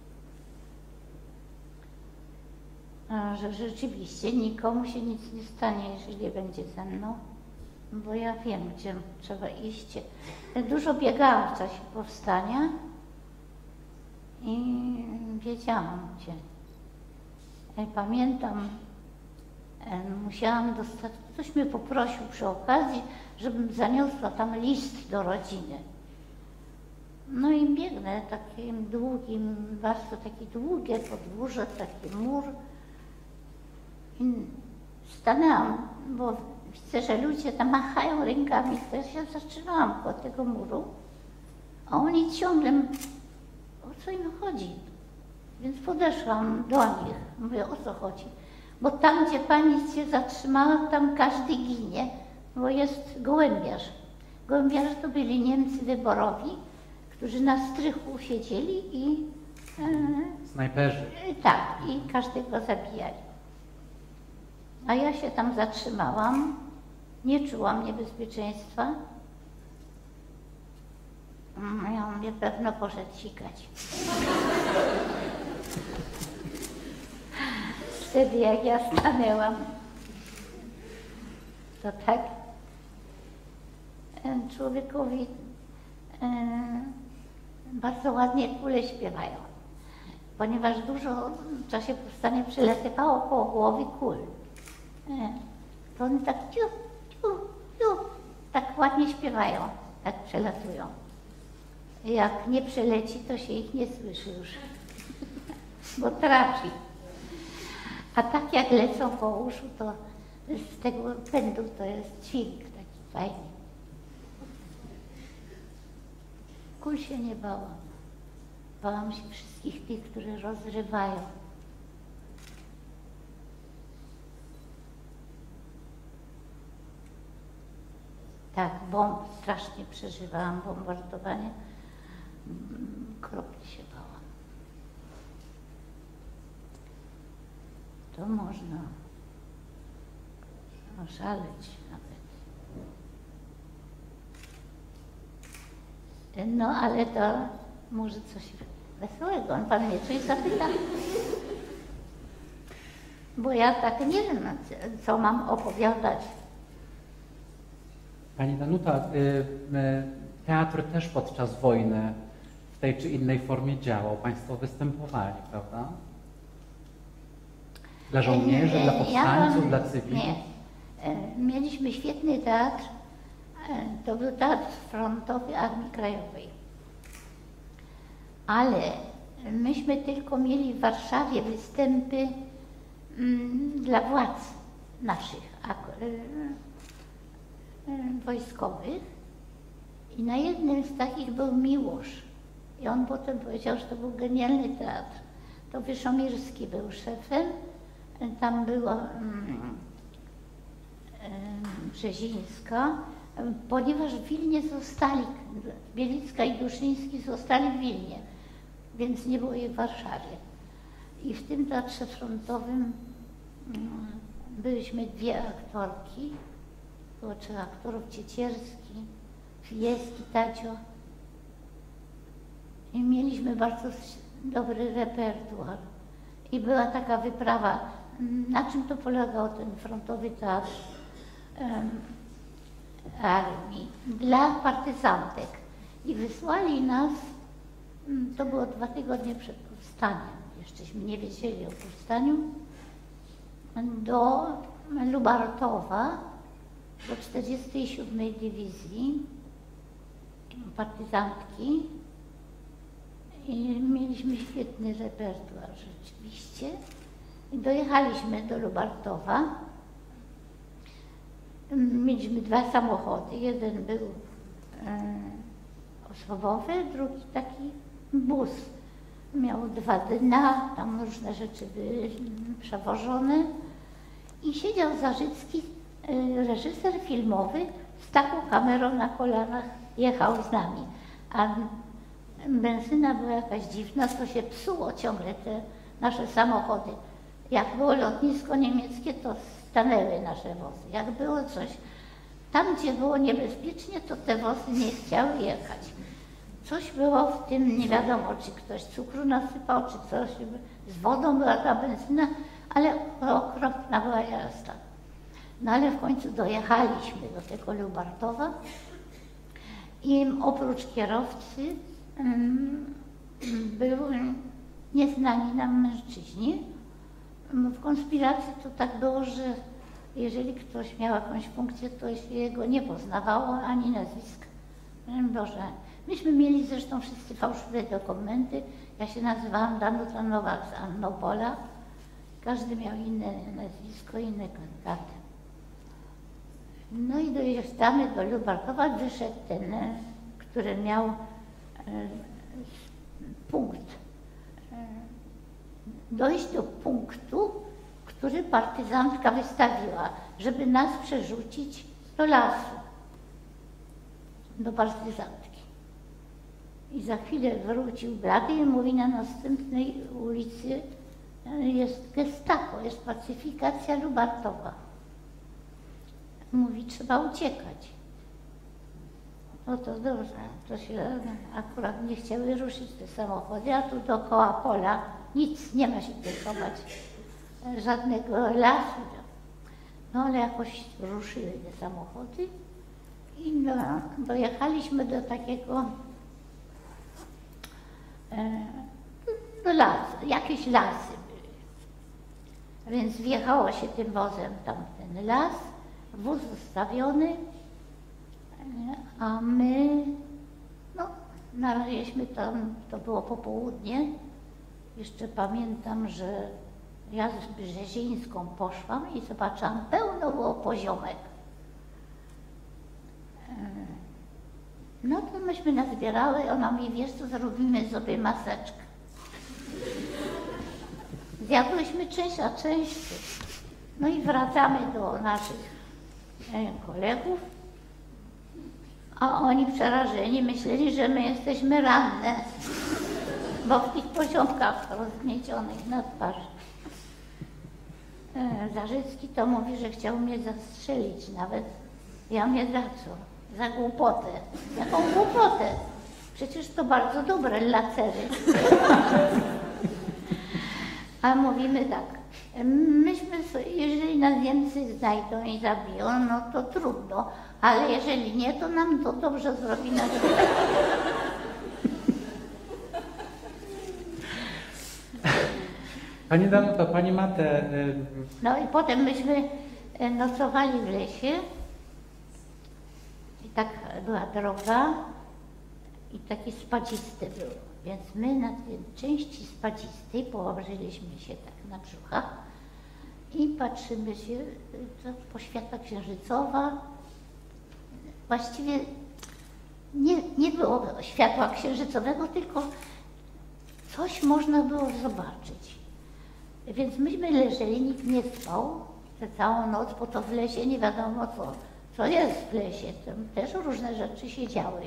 że rzeczywiście nikomu się nic nie stanie, jeżeli będzie ze mną, bo ja wiem, gdzie trzeba iść. Dużo biegałam w czasie powstania i wiedziałam, gdzie. Pamiętam, musiałam dostać, ktoś mnie poprosił przy okazji, żebym zaniosła tam list do rodziny. No i biegnę takim długim, bardzo takie długie podwórze, taki mur. I stanęłam, bo widzę, że ludzie tam machają rękami, to ja się zatrzymałam koło tego muru, a oni ciągle, o co im chodzi? Więc podeszłam do nich, mówię, o co chodzi? Bo tam, gdzie pani się zatrzymała, tam każdy ginie, bo jest gołębiarz. Gołębiarze to byli Niemcy wyborowi, którzy na strychu siedzieli i... Snajperzy. Tak, i każdego zabijali. A ja się tam zatrzymałam, nie czułam niebezpieczeństwa. Ja mnie pewno poszedł sikać. Wtedy jak ja stanęłam, to tak człowiekowi bardzo ładnie kule śpiewają, ponieważ dużo w czasie powstania przelatywało koło głowy kul. To one tak ciu, ciu, ciu, tak ładnie śpiewają, tak przelatują. Jak nie przeleci, to się ich nie słyszy już, bo trafi. A tak jak lecą po uszu, to z tego pędu to jest dźwięk taki fajny. Kul się nie bałam. Bałam się wszystkich tych, które rozrywają. Tak, bomb strasznie przeżywałam, bombardowanie. Kropli się bałam. To można oszaleć nawet. No ale to może coś wesołego. Pan mnie coś zapyta? Bo ja tak nie wiem, co mam opowiadać. Pani Danuta, teatr też podczas wojny w tej czy innej formie działał. Państwo występowali, prawda? Dla żołnierzy, dla powstańców, dla cywilów? Nie. Mieliśmy świetny teatr. To był Teatr Frontowy Armii Krajowej. Ale myśmy tylko mieli w Warszawie występy dla władz naszych wojskowych. I na jednym z takich był Miłosz. I on potem powiedział, że to był genialny teatr. To Wyszomirski był szefem. Tam była Brzezińska, ponieważ w Wilnie zostali, Bielicka i Duszyński zostali w Wilnie, więc nie było ich w Warszawie. I w tym teatrze frontowym byliśmy dwie aktorki, było 3 aktorów, Ciecierski, Fijewski, Tacio. I mieliśmy bardzo dobry repertuar. I była taka wyprawa. Na czym to polegał ten frontowy teatr armii? Dla partyzantek. I wysłali nas, to było 2 tygodnie przed powstaniem, jeszcześmy nie wiedzieli o powstaniu, do Lubartowa, do 47. Dywizji partyzantki. I mieliśmy świetny repertuar rzeczywiście. I dojechaliśmy do Lubartowa. Mieliśmy 2 samochody. Jeden był osobowy, drugi taki bus. Miał 2 dna, tam różne rzeczy były przewożone. I siedział Zarzycki, reżyser filmowy, z taką kamerą na kolanach jechał z nami. A benzyna była jakaś dziwna, to się psuło ciągle te nasze samochody. Jak było lotnisko niemieckie, to stanęły nasze wozy. Jak było coś, tam gdzie było niebezpiecznie, to te wozy nie chciały jechać. Coś było w tym, nie wiadomo, czy ktoś cukru nasypał, czy coś. Z wodą była ta benzyna, ale okropna była jazda. No ale w końcu dojechaliśmy do tego Lubartowa i oprócz kierowcy były nieznani nam mężczyźni. W konspiracji to tak było, że Jeżeli ktoś miał jakąś funkcję, to się jego nie poznawało, ani nazwisk. Boże, myśmy mieli zresztą wszyscy fałszywe dokumenty. Ja się nazywałam Danuta Nowak z Annopola. Każdy miał inne nazwisko, inne kontakty. No i dojeżdżamy do Lubartowa, wyszedł ten, który miał punkt. Dojść do punktu, który partyzantka wystawiła, żeby nas przerzucić do lasu, do partyzantki. I za chwilę wrócił blady i mówi, na następnej ulicy jest Gestapo, jest pacyfikacja Lubartowa. Mówi, trzeba uciekać. No to dobrze, to się akurat nie chciały ruszyć te samochody, a tu dookoła pola nic, nie ma się gdzie chować, żadnego lasu. No ale jakoś ruszyły te samochody i dojechaliśmy do takiego, do lasu, jakieś lasy były. Więc wjechało się tym wozem tam ten las, wóz zostawiony, a my, no, znaleźliśmy tam, to było popołudnie. Jeszcze pamiętam, że ja z Brzezińską poszłam i zobaczyłam, pełno było poziomek. No to myśmy nazbierały, ona mi, wiesz co, zrobimy sobie maseczkę. Zjadłyśmy część, a część. No i wracamy do naszych kolegów, a oni przerażeni myśleli, że my jesteśmy ranne, bo w tych poziomkach rozgniecionych na twarzy. Zarzycki to mówi, że chciał mnie zastrzelić nawet. Ja mnie za co? Za głupotę. Jaką głupotę? Przecież to bardzo dobre lacery. A mówimy tak, myśmy, jeżeli nas Niemcy znajdą i zabiją, no to trudno, ale jeżeli nie, to nam to dobrze zrobi na życie. Pani Danuto, Pani ma te... No i potem myśmy nocowali w lesie i tak była droga i takie spadziste było. Więc my na tej części spadzistej położyliśmy się tak na brzuchach i patrzymy się, to poświata księżycowa. Właściwie nie było światła księżycowego, tylko coś można było zobaczyć. Więc myśmy leżeli, nikt nie spał tę całą noc, bo to w lesie nie wiadomo co jest w lesie. Tam też różne rzeczy się działy.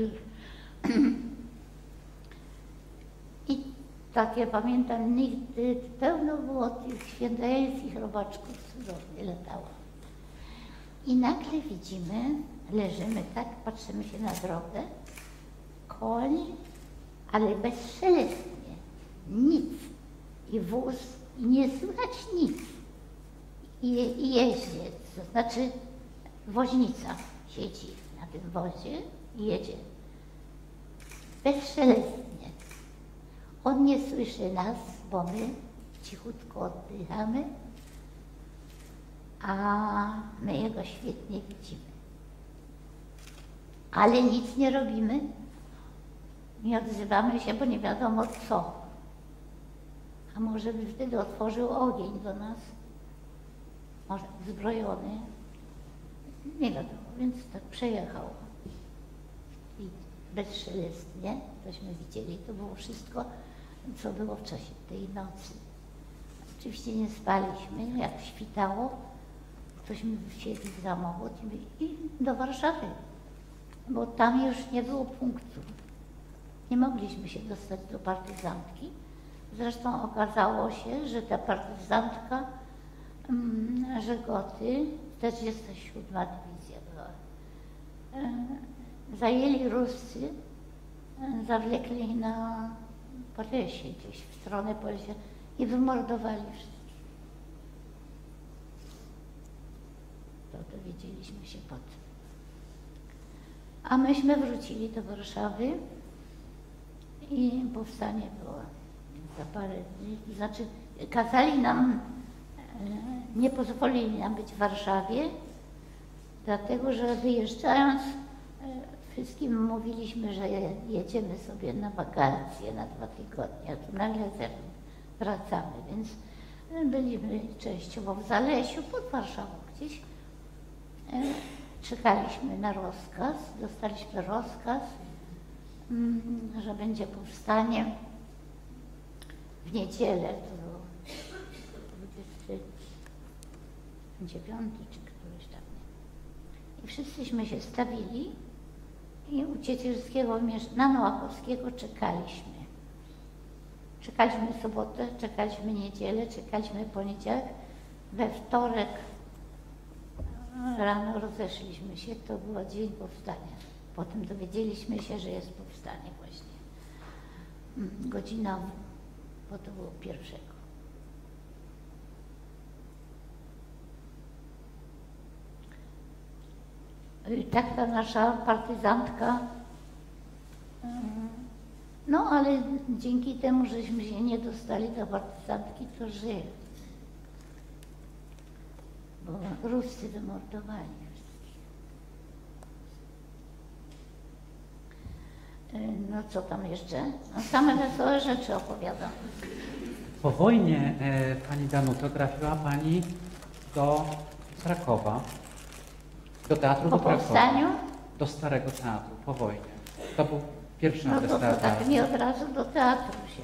I takie pamiętam, nigdy pełno było tych świętojańskich robaczków, cudownie latało. I nagle widzimy, leżymy tak, patrzymy się na drogę, koń, ale bezszelestnie, nic. I wóz, i nie słychać nic. I jeździec, to znaczy woźnica siedzi na tym wozie i jedzie. Bezszelestnie. On nie słyszy nas, bo my cichutko oddychamy, a my jego świetnie widzimy. Ale nic nie robimy, nie odzywamy się, bo nie wiadomo co. A może by wtedy otworzył ogień do nas, może uzbrojony, nie wiadomo, więc tak przejechał. I bezszelestnie, tośmy widzieli, to było wszystko, co było w czasie tej nocy. Oczywiście nie spaliśmy, jak świtało, tośmy wsiedli w samochód i do Warszawy, bo tam już nie było punktu. Nie mogliśmy się dostać do partyzantki. Zresztą okazało się, że ta partyzantka Żegoty, 47. dywizja była, zajęli Ruscy, zawlekli na Polesie, gdzieś w stronę Polesia i wymordowali wszystkich. To dowiedzieliśmy się potem. A myśmy wrócili do Warszawy i powstanie było za parę dni. Znaczy, kazali nam nie pozwolili nam być w Warszawie, dlatego że wyjeżdżając wszystkim mówiliśmy, że jedziemy sobie na wakacje na 2 tygodnie, a tu nagle wracamy, więc byliśmy częściowo w Zalesiu, pod Warszawą gdzieś. Czekaliśmy na rozkaz, dostaliśmy rozkaz, że będzie powstanie w niedzielę, to 29 czy któryś tam. I wszyscyśmy się stawili i u Ciecierskiego na Noakowskiego czekaliśmy. Czekaliśmy sobotę, czekaliśmy niedzielę, czekaliśmy poniedziałek. We wtorek rano rozeszliśmy się, to był dzień powstania. Potem dowiedzieliśmy się, że jest powstanie właśnie. Godzina, bo to było 1. I tak ta nasza partyzantka, no ale dzięki temu, żeśmy się nie dostali do partyzantki, to żyje. Bo Ruscy wymordowali wszystkich. No co tam jeszcze? No same wesołe rzeczy opowiadam. Po wojnie, Pani Danuto, trafiła Pani do Krakowa, do teatru Po do Krakowa. powstaniu? Do Starego Teatru, po wojnie. To był pierwszy No adres to teatru. tak nie od razu do teatru się.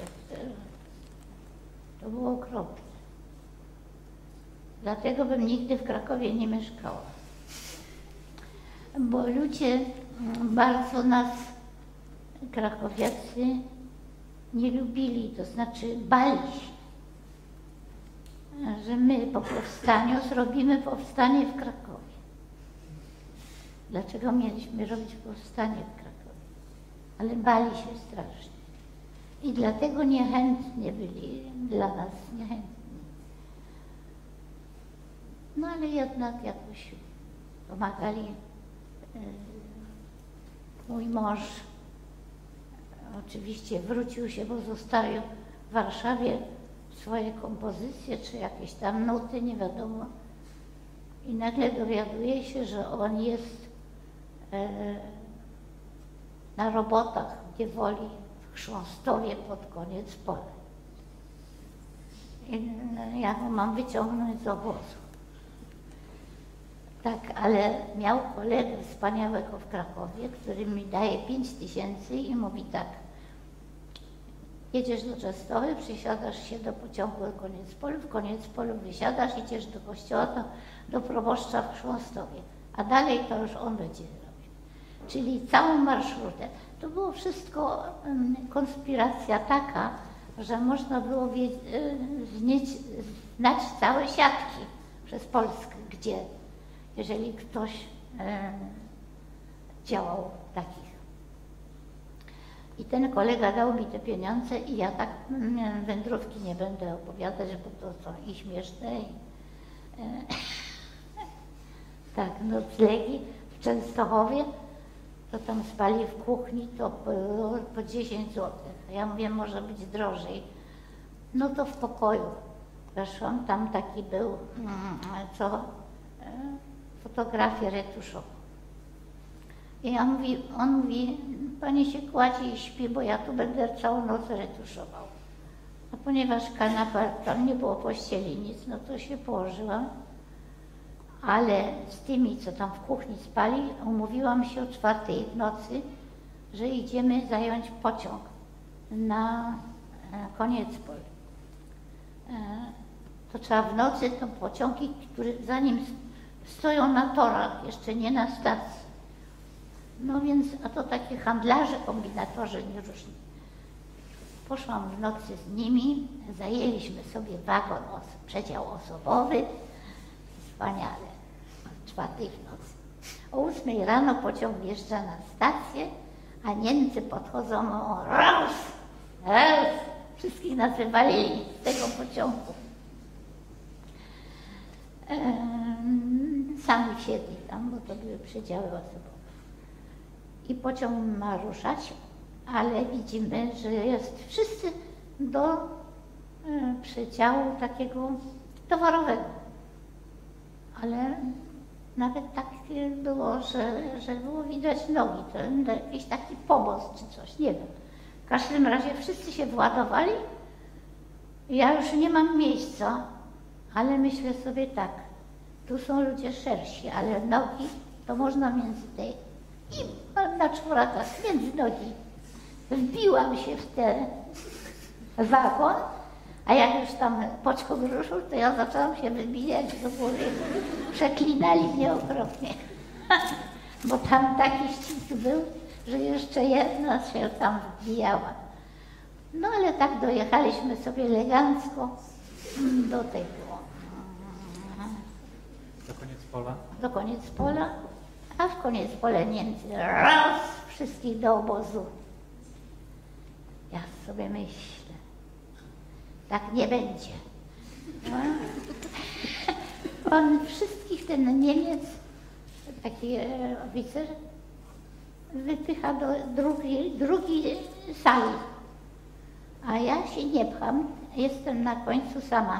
To było okropne. Dlatego bym nigdy w Krakowie nie mieszkała. Bo ludzie bardzo nas, krakowiacy, nie lubili, to znaczy bali się, że my po powstaniu zrobimy powstanie w Krakowie. Dlaczego mieliśmy robić powstanie w Krakowie? Ale bali się strasznie. I dlatego niechętnie byli dla nas, niechętni. No ale jednak jakoś pomagali. Mój mąż oczywiście wrócił się, bo zostawił w Warszawie swoje kompozycje, czy jakieś tam nuty, nie wiadomo. I nagle dowiaduje się, że on jest na robotach gdzie woli w Chrząstowie pod koniec pola. I ja go mam wyciągnąć z obozu. Tak, ale miał kolegę wspaniałego w Krakowie, który mi daje 5000 i mówi tak: jedziesz do Częstochowy, przysiadasz się do pociągu w Koniecpolu wysiadasz, idziesz do kościoła, do proboszcza w Chrząstowie, a dalej to już on będzie robił. Czyli całą marszrutę. To było wszystko konspiracja taka, że można było znać całe siatki przez Polskę, gdzie, jeżeli ktoś działał takich. I ten kolega dał mi te pieniądze i ja tak wędrówki nie będę opowiadać, bo to są i śmieszne. Tak, noclegi w Częstochowie, to tam spali w kuchni, to po 10 zł. Ja mówię, może być drożej. No to w pokoju weszłam, tam taki był, co fotografię retuszował. I on mówi, pani się kładzie i śpi, bo ja tu będę całą noc retuszował. A ponieważ kanapa, tam nie było pościeli, nic, no to się położyłam. Ale z tymi, co tam w kuchni spali, umówiłam się o 4 w nocy, że idziemy zająć pociąg na Koniecpol. To trzeba w nocy, to pociągi, które zanim stoją na torach, jeszcze nie na stacji. No więc, a to takie handlarze, kombinatorzy nieróżni. Poszłam w nocy z nimi, zajęliśmy sobie wagon, przedział osobowy, wspaniale, o 4 w nocy. O 8 rano pociąg wjeżdża na stację, a Niemcy podchodzą, o raus, raus, wszystkich nas wywalili z tego pociągu. Sami siedli tam, bo to były przedziały osobowe. I pociąg ma ruszać, ale widzimy, że jest wszyscy do przedziału takiego towarowego. Ale nawet tak było, że było widać nogi, to jakiś taki pomost czy coś, nie wiem. W każdym razie wszyscy się władowali. Ja już nie mam miejsca, ale myślę sobie tak, tu są ludzie szersi, ale nogi to można między tej i na czworakach, między nogi. Wbiłam się w ten wagon, a jak już tam pociąg ruszył, to ja zaczęłam się wybijać do góry. Przeklinali mnie okropnie, bo tam taki ścisk był, że jeszcze jedna się tam wbijała. No ale tak dojechaliśmy sobie elegancko do tego. Do koniec pola? Do koniec pola, a w koniec pola Niemcy raz wszystkich do obozu. Ja sobie myślę, tak nie będzie. No. On wszystkich, ten Niemiec, taki oficer, wypycha do drugiej sali. A ja się nie pcham, jestem na końcu sama.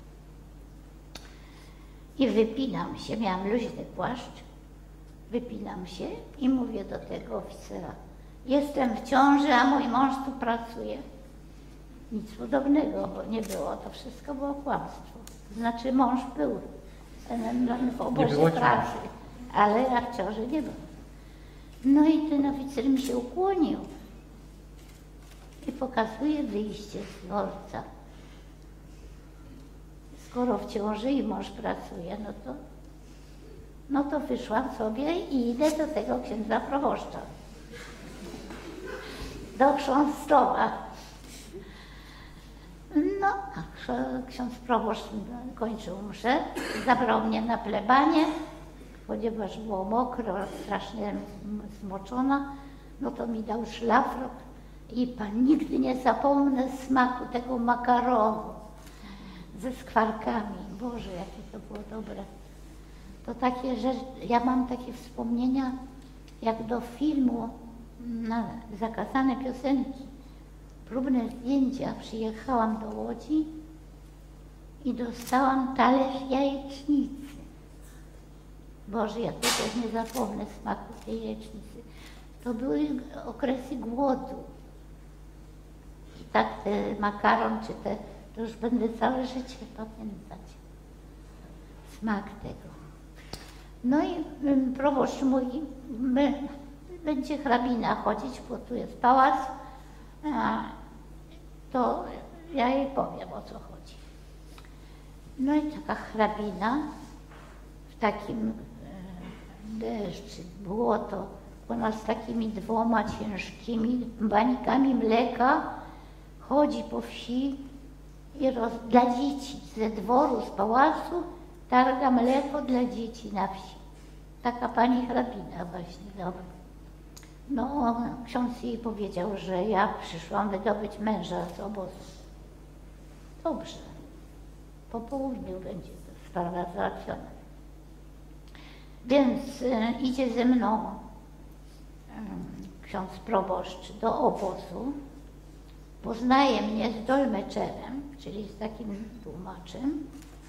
I wypinam się, miałam luźny płaszcz, wypinam się i mówię do tego oficera: jestem w ciąży, a mój mąż tu pracuje. Nic podobnego, bo nie było, to wszystko było kłamstwo. Znaczy mąż był w obozie pracy, ale ja w ciąży nie byłam. No i ten oficer mi się ukłonił i pokazuje wyjście z dworca. Skoro w ciąży i mąż pracuje, no to wyszłam sobie i idę do tego księdza proboszcza. Do chrząstowa. No, a ksiądz proboszcz kończył mszę, zabrał mnie na plebanie, ponieważ było mokro, strasznie zmoczona, no to mi dał szlafrok i pan nigdy nie zapomnę smaku tego makaronu ze skwarkami. Boże, jakie to było dobre. To takie rzeczy, ja mam takie wspomnienia, jak do filmu na Zakazane piosenki, próbne zdjęcia, przyjechałam do Łodzi i dostałam talerz jajecznicy. Boże, ja też nie zapomnę smaku tej jajecznicy. To były okresy głodu. I tak te makaron czy te, to już będę całe życie pamiętać. Smak tego. No i proboszcz mówi, będzie hrabina chodzić, bo tu jest pałac, to ja jej powiem, o co chodzi. No i taka hrabina w takim deszczu, błoto, ona z takimi 2 ciężkimi bańkami mleka chodzi po wsi i dla dzieci ze dworu, z pałacu targa mleko dla dzieci na wsi. Taka pani hrabina właśnie, dobra. No, ksiądz jej powiedział, że ja przyszłam wydobyć męża z obozu. Dobrze, po południu będzie ta sprawa załatwiona. Więc idzie ze mną ksiądz proboszcz do obozu, poznaje mnie z dolmeczerem, czyli z takim tłumaczem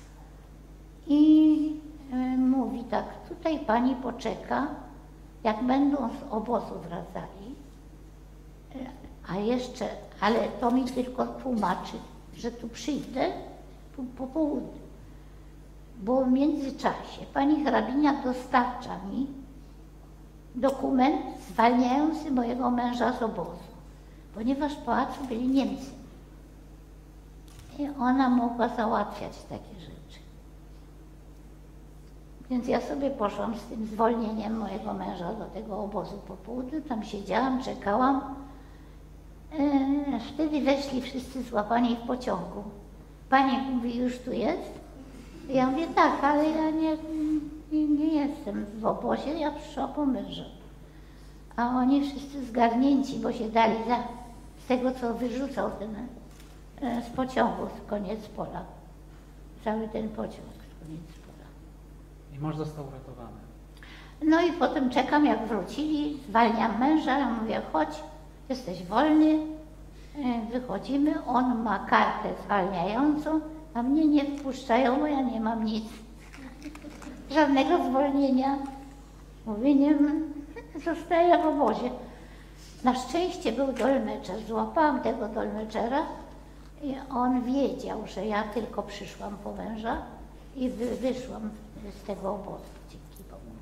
i mówi tak, tutaj pani poczeka, jak będą z obozu wracali, ale to mi tylko tłumaczy, że tu przyjdę po południu, bo w międzyczasie pani hrabina dostarcza mi dokument zwalniający mojego męża z obozu, ponieważ w pałacu byli Niemcy i ona mogła załatwiać takie rzeczy. Więc ja sobie poszłam z tym zwolnieniem mojego męża do tego obozu po południu, tam siedziałam, czekałam. Wtedy weszli wszyscy złapani w pociągu. Pani mówi, już tu jest? Ja mówię, tak, ale ja nie jestem w obozie, ja przyszłam po męża. A oni wszyscy zgarnięci, bo się dali z tego, co wyrzucał ten z pociągu z koniec pola. Cały ten pociąg z koniec pola. I mąż został uratowany. No i potem czekam, jak wrócili, zwalniam męża, ja mówię, chodź, jesteś wolny, wychodzimy, on ma kartę zwalniającą, a mnie nie wpuszczają, bo ja nie mam nic. Żadnego zwolnienia. Mówię, nie, zostaję w obozie. Na szczęście był dolmeczer, złapałam tego dolmeczera i on wiedział, że ja tylko przyszłam po męża i wyszłam z tego obozu, dzięki Bogu.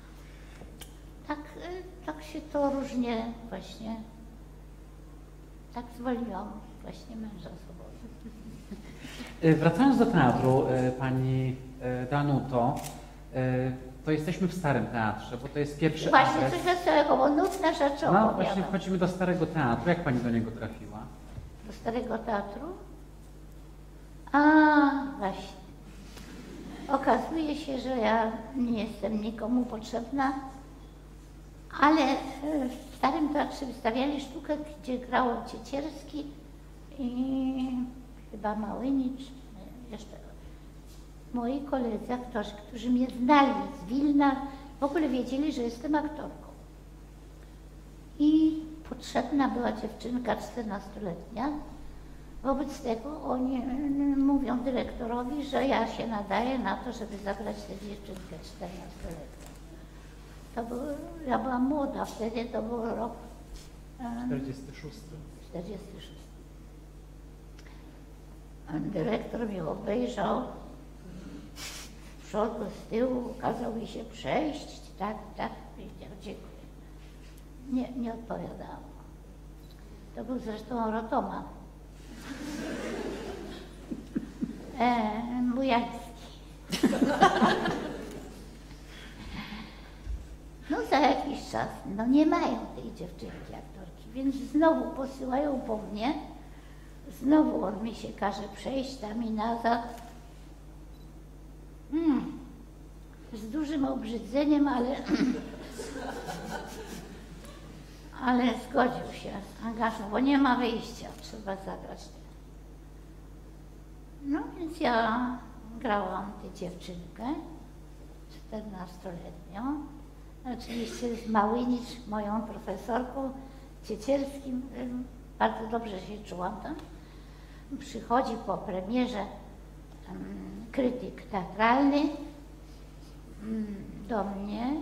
Tak się to różnie właśnie, tak zwolniłam właśnie męża z obozu. Wracając do teatru, pani Danuto, to jesteśmy w Starym Teatrze, bo to jest pierwszy Właśnie adres. coś wesołego, bo nudne rzeczy No opowiadam. właśnie wchodzimy do Starego Teatru. Jak pani do niego trafiła? Do Starego Teatru? A, właśnie. Okazuje się, że ja nie jestem nikomu potrzebna, ale w Starym Teatrze wystawiali sztukę, gdzie grał Ciecierski i chyba Małynicz, jeszcze moi koledzy aktorzy, którzy mnie znali z Wilna, w ogóle wiedzieli, że jestem aktorką. I potrzebna była dziewczynka 14-letnia. Wobec tego oni mówią dyrektorowi, że ja się nadaję na to, żeby zagrać tę dziewczynkę 14-letnią. Ja byłam młoda wtedy, to był rok 46. 46. Dyrektor mnie obejrzał z przodu, z tyłu, kazał mi się przejść, tak, powiedział, dziękuję. Nie odpowiadałam. To był zresztą Rotoman. Bujański. No za jakiś czas, no nie mają tej dziewczynki aktorki, więc znowu posyłają po mnie, znowu on mi się każe przejść tam i nazad. Z dużym obrzydzeniem, ale zgodził się, angażował, bo nie ma wyjścia, trzeba zagrać. No więc ja grałam tę dziewczynkę, 14-letnią, oczywiście z Małynicz, moją profesorką, Ciecierskim, bardzo dobrze się czułam tam. Przychodzi po premierze krytyk teatralny do mnie,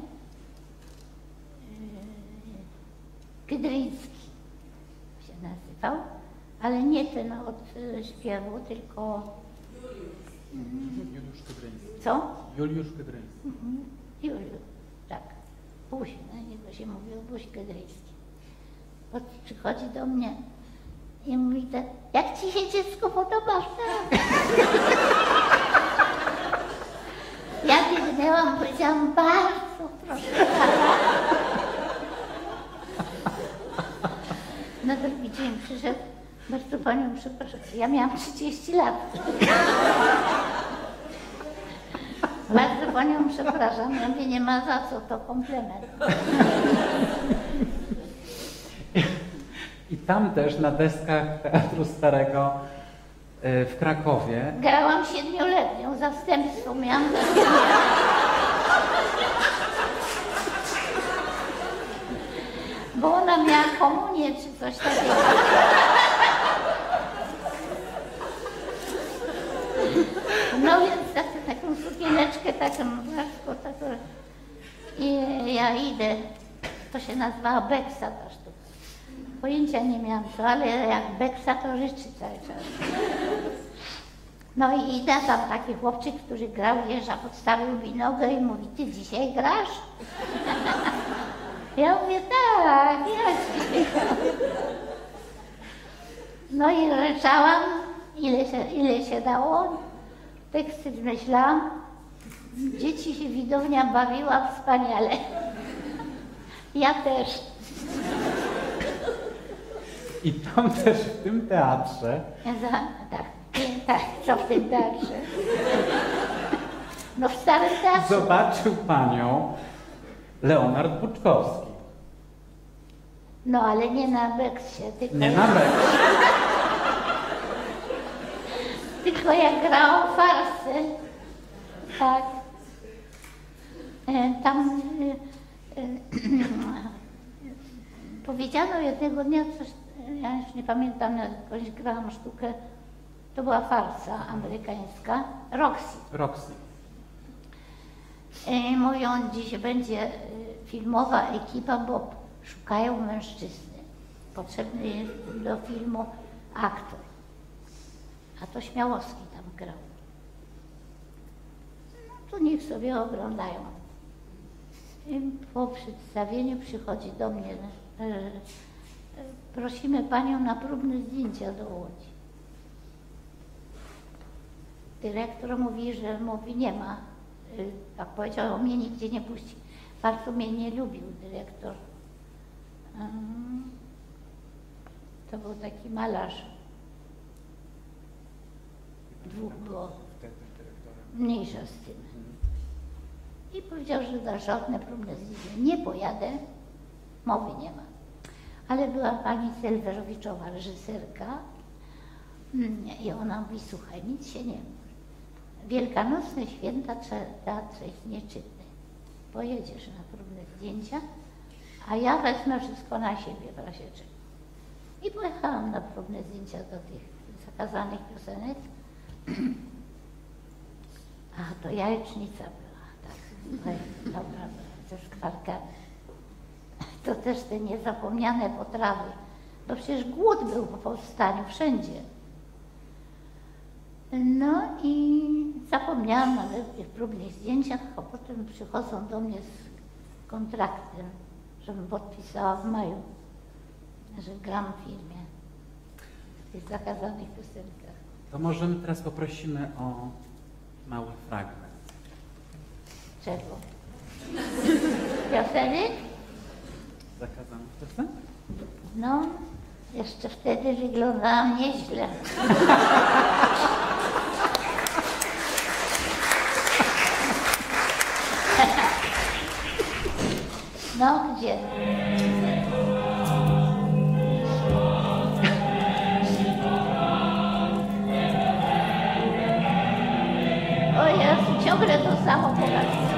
Kydryński się nazywał, ale nie ten od śpiewu, tylko... Juliusz Kydryński. Co? Juliusz Kydryński. Juliusz, tak. Buś, na niego się mówiło Buś Kydryński. Przychodzi do mnie i mówi tak, jak ci się dziecko podoba? Ja biegnęłam, powiedziałam, bardzo proszę pana. Na drugi dzień przyszedł, bardzo panią przepraszam, ja miałam 30 lat. Bardzo panią przepraszam, ja mówię, nie ma za co, to komplement. I tam też na deskach Teatru Starego w Krakowie. Grałam 7-letnią, zastępstwo miałam. Bo ona miała komunię czy coś takiego. No więc taką sukieneczkę, taką i ja idę, to się nazywała Beksa ta sztuka. Pojęcia nie miałam co, ale jak Beksa to życzy cały czas. No i idę, tam taki chłopczyk, który grał jeża, podstawił mi nogę i mówi, ty dzisiaj grasz? Ja mówię, tak, ja dzisiaj gram. No i ryczałam, ile się dało. Teksty wymyślałam. Dzieci się widownia bawiła wspaniale. Ja też. I tam też w tym teatrze. Tak, co w tym teatrze? No w Starym Teatrze. Zobaczył panią Leonard Buczkowski. No ale nie na Beksie, tylko Nie na Beksie. tylko jak grałam farsę. Tak. Tam powiedziano jednego dnia coś, ja już nie pamiętam, jakąś grałam sztukę To była farsa amerykańska, Roxy. Roxy. Mówią, dziś będzie filmowa ekipa, bo szukają mężczyzny. Potrzebny jest do filmu aktor. A to Śmiałowski tam grał. No to niech sobie oglądają. I po przedstawieniu przychodzi do mnie, prosimy panią na próbne zdjęcia do Łodzi. Dyrektor mówi, że nie ma. Jak powiedział, mnie nigdzie nie puści. Bardzo mnie nie lubił dyrektor. To był taki malarz. Dwóch było. Mniejsza z tym. I powiedział, że na żadne próbne zdjęcie nie pojadę, mowy nie ma. Ale była pani Selwerowiczowa, reżyserka, i ona mówi, słuchaj, nic się nie mówi. Wielkanocne święta teatr jest nieczynny. Pojedziesz na próbne zdjęcia, a ja wezmę wszystko na siebie w razie czego. I pojechałam na próbne zdjęcia do tych zakazanych piosenek. A to jajecznica była, tak, dobra, ze skwarkami. To też te niezapomniane potrawy. Bo przecież głód był po powstaniu wszędzie. No i zapomniałam nawet w tych próbnych zdjęciach, a potem przychodzą do mnie z kontraktem, żebym podpisała w maju, że gram w filmie, w tych zakazanych piosenkach. To możemy teraz poprosimy o mały fragment. Czego? Piosenek? Zakazanych piosenek? No, jeszcze wtedy wyglądałam nieźle. No, gdzie? O Jezu, ciągle to samo pokazuję.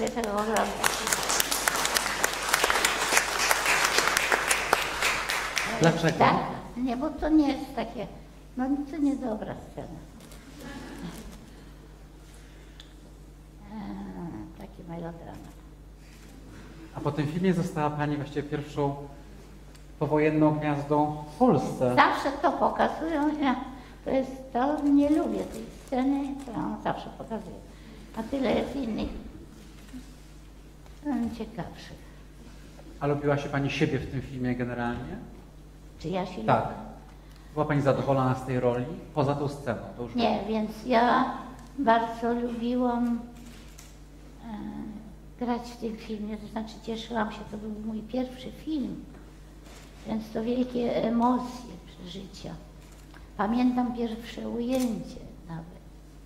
lubię tego oglądać. Dlaczego? Tak, nie, bo to nie jest takie, no to niedobra scena. Taki melodramat. A po tym filmie została Pani właściwie pierwszą powojenną gwiazdą w Polsce. Zawsze to pokazują, ja to nie lubię tej sceny, to on zawsze pokazuje. A tyle jest innych ciekawszych. A lubiła się Pani siebie w tym filmie generalnie? Czy ja się Tak. lubię? Była Pani zadowolona z tej roli? Poza tą sceną? To już Nie, więc ja bardzo lubiłam grać w tym filmie, to znaczy cieszyłam się, to był mój pierwszy film, więc to wielkie emocje, przeżycia. Pamiętam pierwsze ujęcie nawet.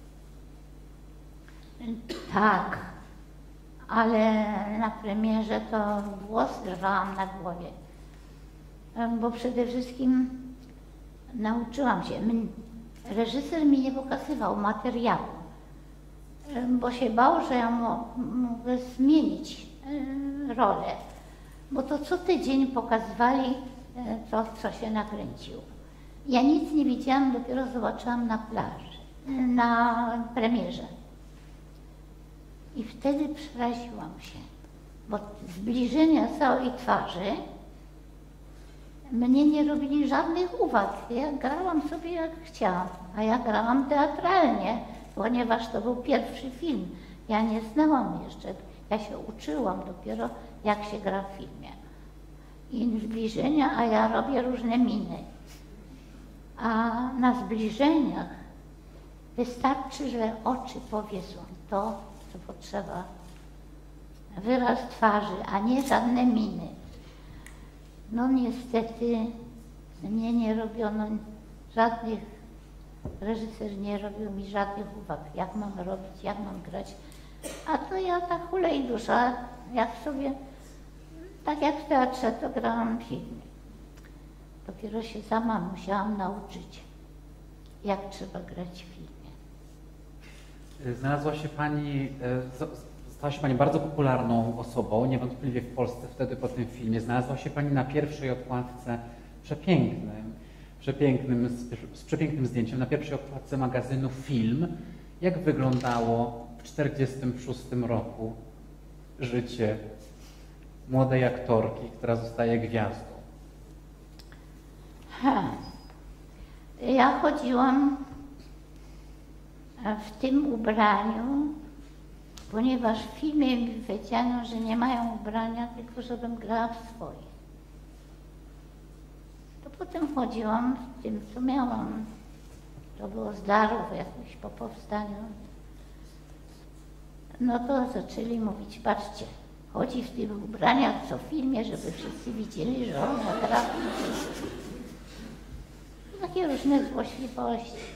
Tak, ale na premierze to włosy rwałam na głowie, bo przede wszystkim nauczyłam się. Reżyser mi nie pokazywał materiału, bo się bał, że ja mogę zmienić rolę, bo to co tydzień pokazywali to, co się nakręciło. Ja nic nie widziałam, dopiero zobaczyłam na plaży, na premierze. I wtedy przeraziłam się, bo zbliżenia całej twarzy mnie nie robili żadnych uwag. Ja grałam sobie jak chciałam, a ja grałam teatralnie, ponieważ to był pierwszy film. Ja nie znałam jeszcze, ja się uczyłam dopiero, jak się gra w filmie. I zbliżenia, a ja robię różne miny. A na zbliżeniach wystarczy, że oczy powiedzą to, co potrzeba. Wyraz twarzy, a nie żadne miny. No niestety mnie nie robiono żadnych, reżyser nie robił mi żadnych uwag, jak mam robić, jak mam grać. A to ja tak hulej dusza, jak sobie, tak jak w teatrze, to grałam w filmie. Dopiero się sama musiałam nauczyć, jak trzeba grać w filmie. Znalazła się Pani, stała się Pani bardzo popularną osobą, niewątpliwie w Polsce wtedy po tym filmie. Znalazła się Pani na pierwszej okładce z przepięknym zdjęciem, na pierwszej okładce magazynu Film. Jak wyglądało w 1946 roku życie młodej aktorki, która zostaje gwiazdą? Ja chodziłam w tym ubraniu, ponieważ w filmie mi powiedziano, że nie mają ubrania, tylko żebym grała w swoje. To potem chodziłam w tym, co miałam. To było z darów jakoś po powstaniu. No to zaczęli mówić, patrzcie, chodzi w tych ubraniach, co w filmie, żeby wszyscy widzieli, że ona gra. Takie różne złośliwości.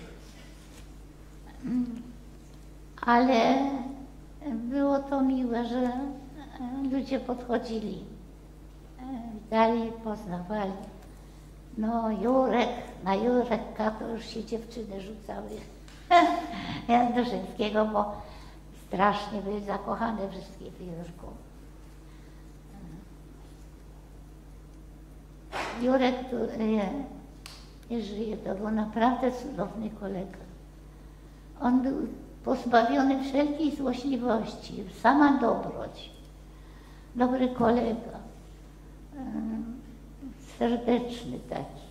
Ale było to miłe, że ludzie podchodzili, witali, poznawali. No na Jureka to już się dziewczyny rzucały do Rzymskiego, bo strasznie były zakochane wszystkie w Jurku. Jurek tu nie żyje, to był naprawdę cudowny kolega. On był pozbawiony wszelkiej złośliwości, sama dobroć. Dobry kolega, serdeczny taki.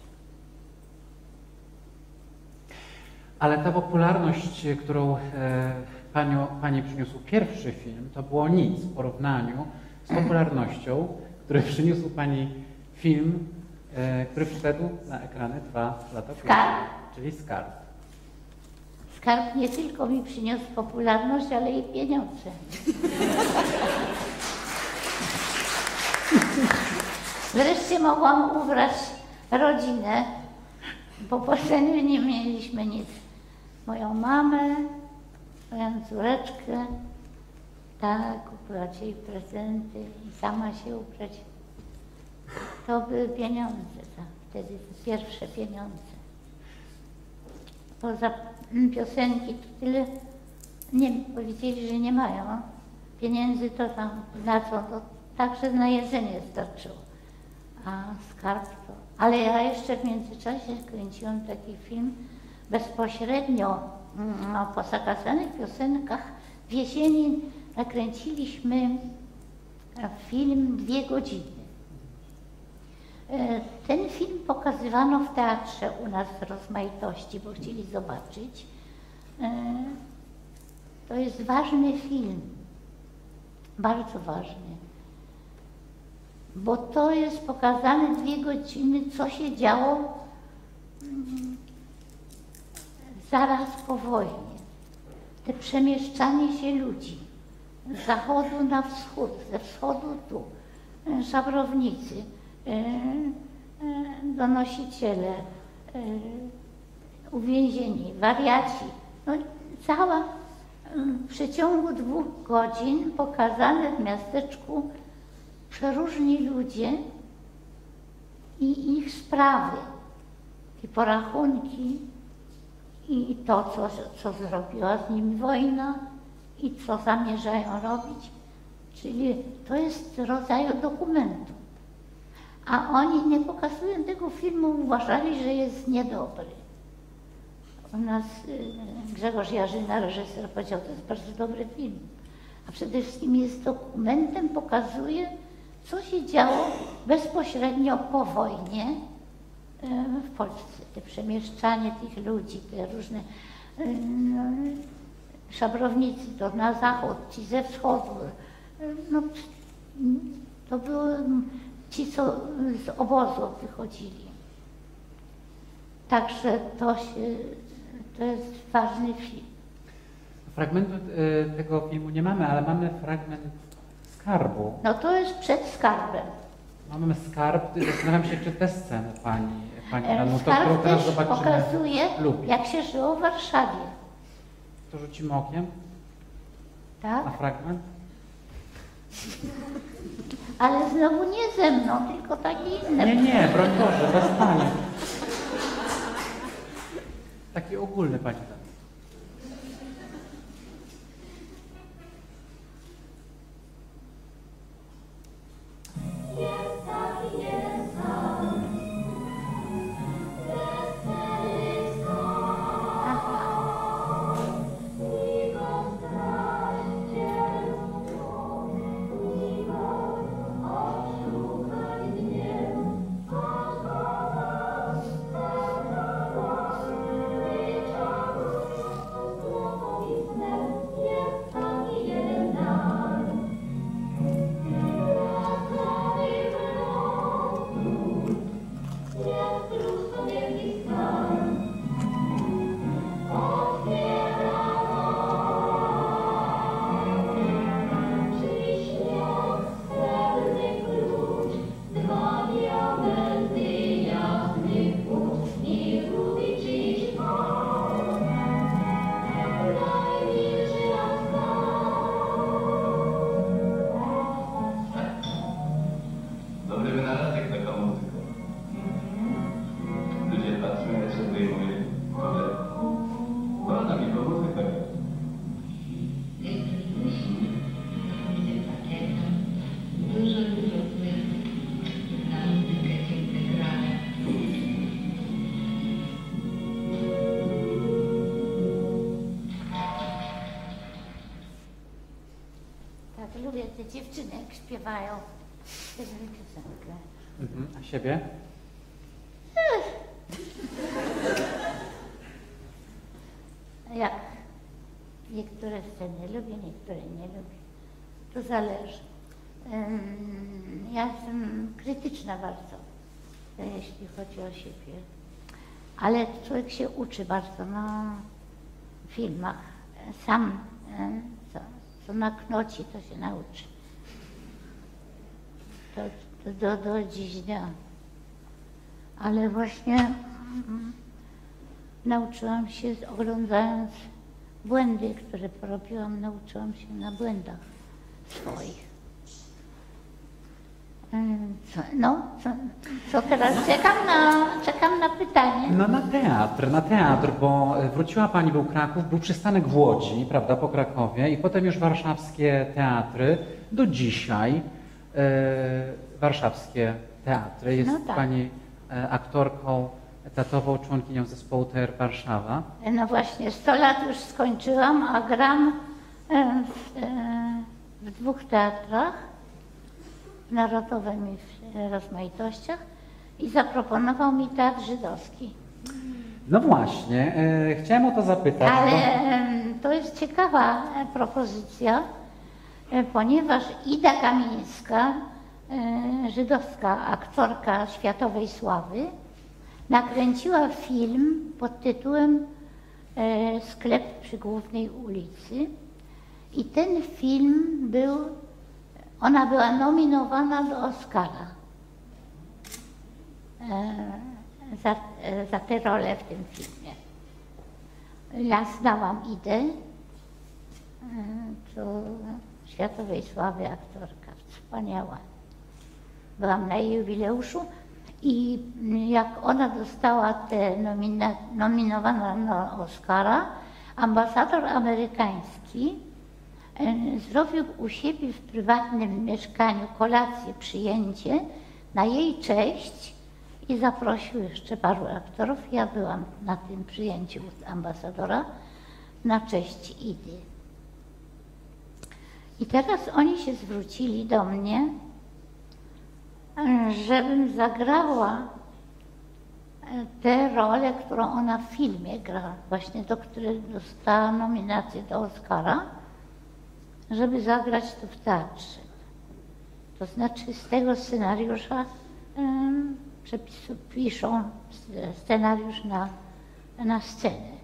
Ale ta popularność, którą Pani przyniósł pierwszy film, to było nic w porównaniu z popularnością, którą przyniósł Pani film, który wszedł na ekrany 2 lata później, czyli Skarb. Skarb nie tylko mi przyniósł popularność, ale i pieniądze. Wreszcie mogłam ubrać rodzinę, bo potem nie mieliśmy nic. Moją mamę, moją córeczkę, tak, kupiłam jej prezenty i sama się ubrać. To były pieniądze, tak, wtedy pierwsze pieniądze. Poza piosenki to tyle, nie powiedzieli, że nie mają, pieniędzy to tam na co, to także na jedzenie starczyło. A skarb to... Ale ja jeszcze w międzyczasie kręciłam taki film bezpośrednio po zakazanych piosenkach. W jesieni nakręciliśmy film 2 godziny. Ten film pokazywano w teatrze u nas w Rozmaitości, bo chcieli zobaczyć. To jest ważny film, bardzo ważny, bo to jest pokazane 2 godziny, co się działo zaraz po wojnie. Te przemieszczanie się ludzi z zachodu na wschód, ze wschodu tu, szabrownicy, donosiciele, uwięzieni, wariaci. No, cała w przeciągu 2 godzin pokazane w miasteczku przeróżni ludzie i ich sprawy, i porachunki, i to, co zrobiła z nimi wojna, i co zamierzają robić. Czyli to jest rodzaj dokumentu. A oni, nie pokazując tego filmu, uważali, że jest niedobry. U nas Grzegorz Jarzyna, reżyser, powiedział, to jest bardzo dobry film. A przede wszystkim jest dokumentem, pokazuje, co się działo bezpośrednio po wojnie w Polsce. Te przemieszczanie tych ludzi, te różne szabrownicy, to na zachód, ci ze wschodu. No, to były ci, co z obozów wychodzili. Także to jest ważny film. Fragmentu tego filmu nie mamy, ale mamy fragment skarbu. No to jest przed skarbem. Mamy skarb, zastanawiam się, czy tę scenę pani Danuto, którą Skarb teraz też zobaczymy, pokazuje, lubi. jak się żyło w Warszawie. To rzucimy okiem Tak? na fragment. Ale znowu nie ze mną, tylko takie inne. Nie, broń Boże, bez pani. Taki ogólny pani Danuto. Lubię te dziewczyny, jak śpiewają tę piosenkę. A siebie? Jak niektóre sceny lubię, niektóre nie lubię. To zależy. Ja jestem krytyczna bardzo, jeśli chodzi o siebie. Ale człowiek się uczy bardzo na filmach. Sam co naknoci, to się nauczy. To do dziś dnia. Ale właśnie nauczyłam się, oglądając błędy, które porobiłam, nauczyłam się na błędach swoich. Co teraz? Czekam na pytanie. No na teatr, bo wróciła Pani, był Kraków, był przystanek w Łodzi, prawda, po Krakowie i potem już warszawskie teatry. Do dzisiaj warszawskie teatry. Jest tak. Pani aktorką etatową, członkinią zespołu TR Warszawa. No właśnie, 100 lat już skończyłam, a gram w 2 teatrach, w Narodowym i w Rozmaitościach, i zaproponował mi teatr żydowski. No właśnie, chciałem o to zapytać. Ale to jest ciekawa propozycja, ponieważ Ida Kamińska, żydowska aktorka światowej sławy, nakręciła film pod tytułem Sklep przy Głównej ulicy i ten film ona była nominowana do Oscara za tę rolę w tym filmie. Ja znałam Idę, to światowej sławy aktorka, wspaniała. Byłam na jej jubileuszu i jak ona dostała tę nominowana na Oscara, ambasador amerykański zrobił u siebie w prywatnym mieszkaniu kolację, przyjęcie na jej cześć i zaprosił jeszcze paru aktorów. Ja byłam na tym przyjęciu ambasadora na cześć Idy. I teraz oni się zwrócili do mnie, żebym zagrała tę rolę, którą ona w filmie gra, właśnie do której dostała nominację do Oscara, żeby zagrać to w teatrze. To znaczy z tego scenariusza piszą scenariusz na scenę.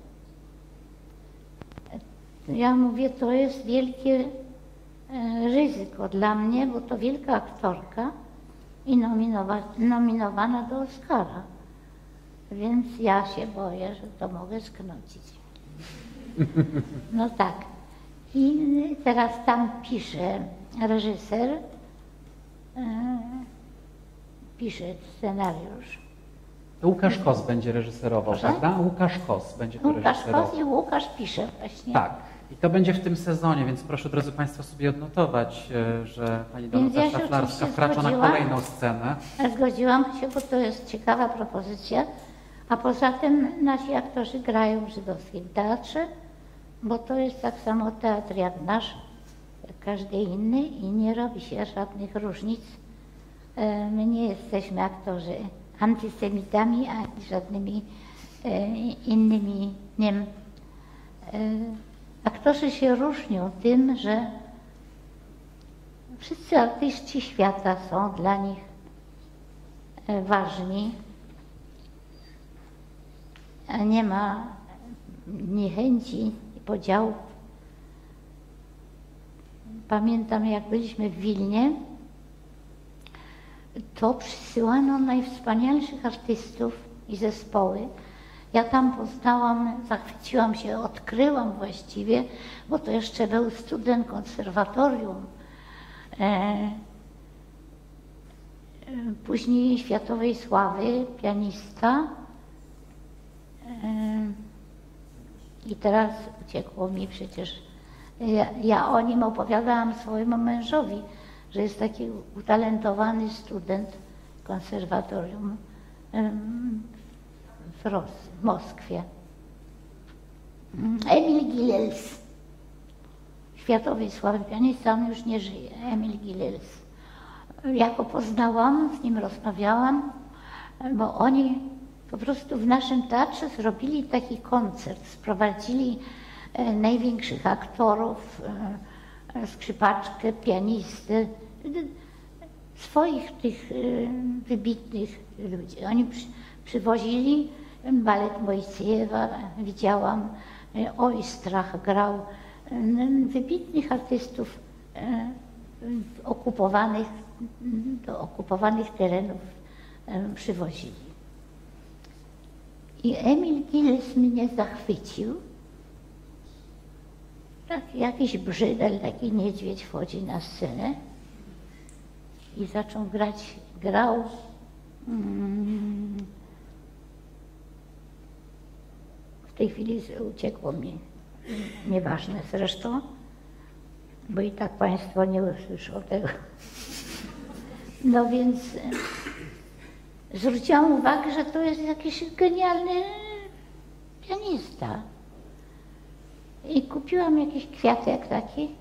Ja mówię, to jest wielkie ryzyko dla mnie, bo to wielka aktorka i nominowana do Oscara. Więc ja się boję, że to mogę sknocić. No tak. I teraz tam pisze reżyser, pisze scenariusz. Łukasz Kos będzie reżyserował, Proszę? prawda? Łukasz Kos będzie to reżyserował. Łukasz Kos i Łukasz pisze właśnie. Tak. I to będzie w tym sezonie, więc proszę, drodzy Państwo, sobie odnotować, że Pani Więc Danuta ja się Szaflarska oczywiście wkracza na zgodziłam. kolejną scenę. Zgodziłam się, bo to jest ciekawa propozycja. A poza tym nasi aktorzy grają w żydowskim teatrze, bo to jest tak samo teatr jak nasz, jak każdy inny i nie robi się żadnych różnic. My nie jesteśmy aktorzy antysemitami, ani żadnymi innymi. Nie wiem. Aktorzy się różnią tym, że wszyscy artyści świata są dla nich ważni. Nie ma niechęci i podziałów. Pamiętam, jak byliśmy w Wilnie, to przysyłano najwspanialszych artystów i zespoły. Ja tam poznałam, zachwyciłam się, odkryłam właściwie, bo to jeszcze był student konserwatorium. Później światowej sławy, pianista. I teraz uciekło mi przecież, ja o nim opowiadałam swojemu mężowi, że jest taki utalentowany student konserwatorium w Moskwie. Emil Gilels, światowej sławy pianista, on już nie żyje, Emil Gilels. Ja go poznałam, z nim rozmawiałam, bo oni po prostu w naszym teatrze zrobili taki koncert, sprowadzili największych aktorów, skrzypaczkę, pianistę, swoich tych wybitnych ludzi. Oni przywozili balet Mojsiejewa, widziałam, Oistrach grał, wybitnych artystów do okupowanych terenów przywozili. I Emil Gilels mnie zachwycił. Tak, jakiś brzydel, taki niedźwiedź wchodzi na scenę. i zaczął grał w tej chwili uciekło mi, nieważne zresztą, bo i tak Państwo nie usłyszą tego. No więc zwróciłam uwagę, że to jest jakiś genialny pianista. I kupiłam jakiś kwiatek taki.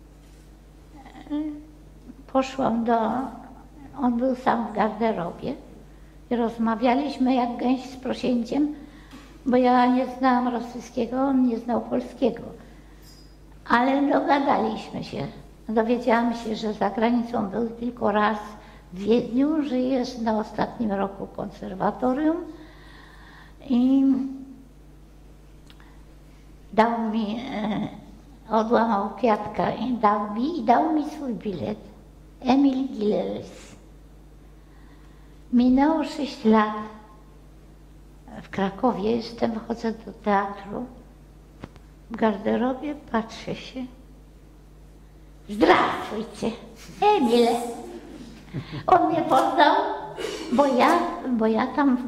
Poszłam on był sam w garderobie i rozmawialiśmy jak gęś z prosięciem, bo ja nie znałam rosyjskiego, on nie znał polskiego. Ale dogadaliśmy się. Dowiedziałam się, że za granicą był tylko raz w Wiedniu, że jest na ostatnim roku konserwatorium i dał mi, odłamał kwiatka i dał mi swój bilet. Emil Gilelis. Minęło 6 lat. W Krakowie chodzę do teatru. W garderobie patrzę się. Zdrawствуйте, Emile. On mnie poznał, bo ja tam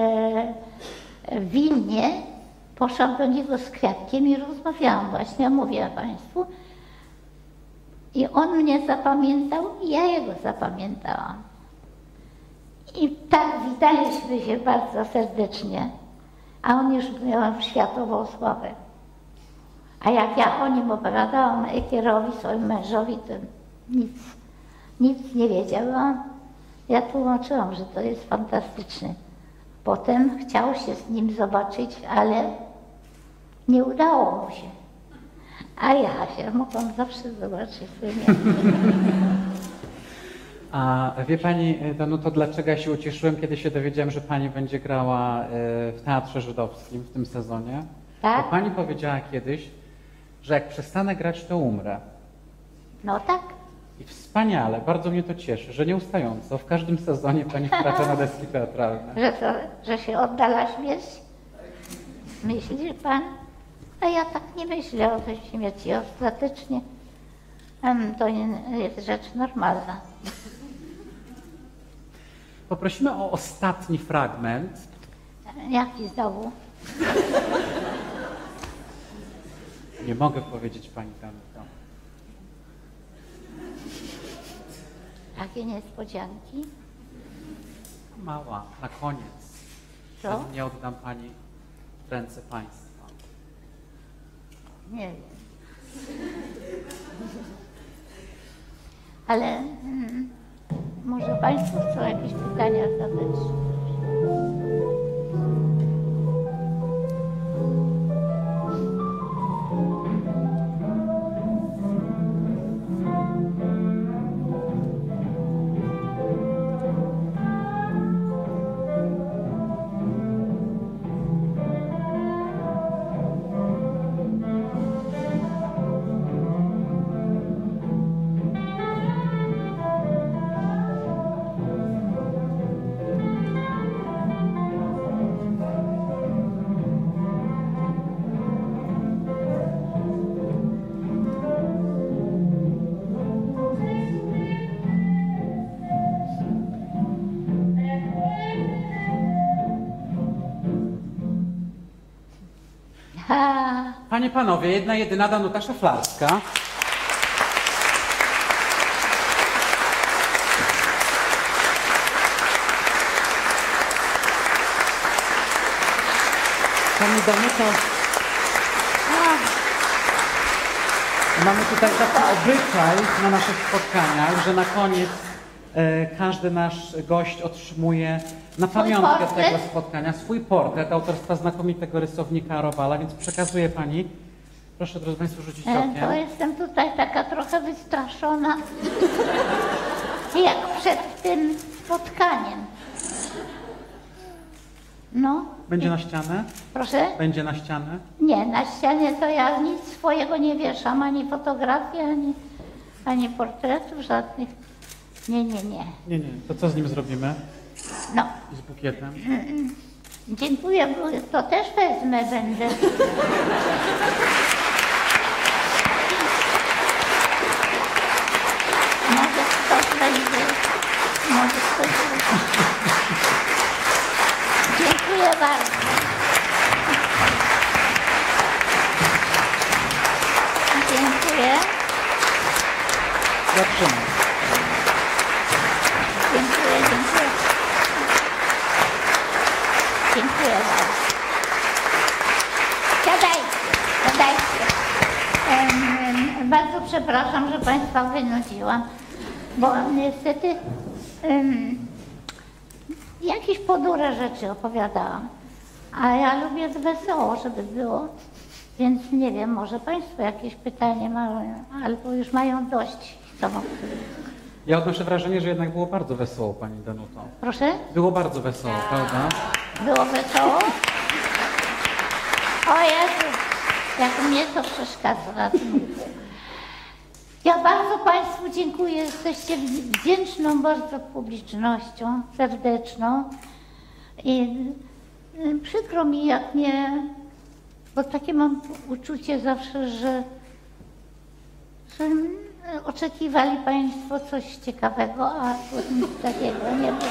w Wilnie poszłam do niego z kwiatkiem i rozmawiałam właśnie, mówię Państwu. I on mnie zapamiętał i ja jego zapamiętałam. I tak witaliśmy się bardzo serdecznie, a on już miał światową sławę. A jak ja o nim opowiadałam Ekierowi, swojemu mężowi, to nic nie wiedział. Ja tłumaczyłam, że to jest fantastyczne. Potem chciał się z nim zobaczyć, ale nie udało mu się. A ja się mogłam zawsze zobaczyć swoje miasto. A wie Pani, Danuto, dlaczego ja się ucieszyłem, kiedy się dowiedziałem, że Pani będzie grała w Teatrze Żydowskim w tym sezonie? Tak? Bo Pani powiedziała kiedyś, że jak przestanę grać, to umrę. No tak. I wspaniale, bardzo mnie to cieszy, że nieustająco w każdym sezonie Pani wkracza na deski teatralne. Że się oddala śmierć? Myśli Pan? A ja tak nie myślę o tej śmierci. Ostatecznie to jest rzecz normalna. Poprosimy o ostatni fragment. Jaki znowu? Nie mogę powiedzieć Pani Danuto. Jakie niespodzianki? Mała, na koniec. Co? Nie oddam Pani w ręce Państwa. Nie wiem. Ale może Państwo chcą jakieś pytania zadać? Panie, Panowie, jedna jedyna Danuta Szaflarska. Pani Danuto, mamy tutaj taki obyczaj na naszych spotkaniach, że na koniec każdy nasz gość otrzymuje na pamiątkę tego spotkania swój portret autorstwa znakomitego rysownika Robala, więc przekazuję Pani. Proszę, drodzy Państwo, rzucić okiem. To jestem tutaj taka trochę wystraszona, jak przed tym spotkaniem. No. Będzie na ścianę? Proszę? Będzie na ścianę? Nie, na ścianie to ja nic swojego nie wieszam, ani fotografii, ani portretów żadnych. Nie. Nie. To co z nim zrobimy? No. I z bukietem? Dziękuję, bo to też wezmę będę. Może ktoś będzie. Może ktoś... Dziękuję bardzo. Dziękuję. Zatrzymaj. Dziękuję, dziękuję. Dziękuję bardzo. Siadajcie. Bardzo przepraszam, że Państwa wynudziłam, bo niestety jakieś ponure rzeczy opowiadałam, a ja lubię wesoło, żeby było, więc nie wiem, może Państwo jakieś pytanie mają, albo już mają dość. Ja odnoszę wrażenie, że jednak było bardzo wesoło, Pani Danuto. Proszę? Było bardzo wesoło, prawda? Było wesoło? O Jezu, jak mnie to przeszkadza. Ja bardzo Państwu dziękuję, jesteście wdzięczną bardzo publicznością, serdeczną. I przykro mi, jak nie, bo takie mam uczucie zawsze, że oczekiwali Państwo coś ciekawego, a tu nic takiego nie było.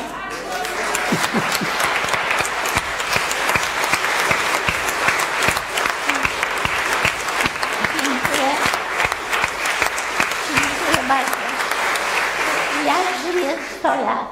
Dziękuję bardzo. Ja żyję 100 lat.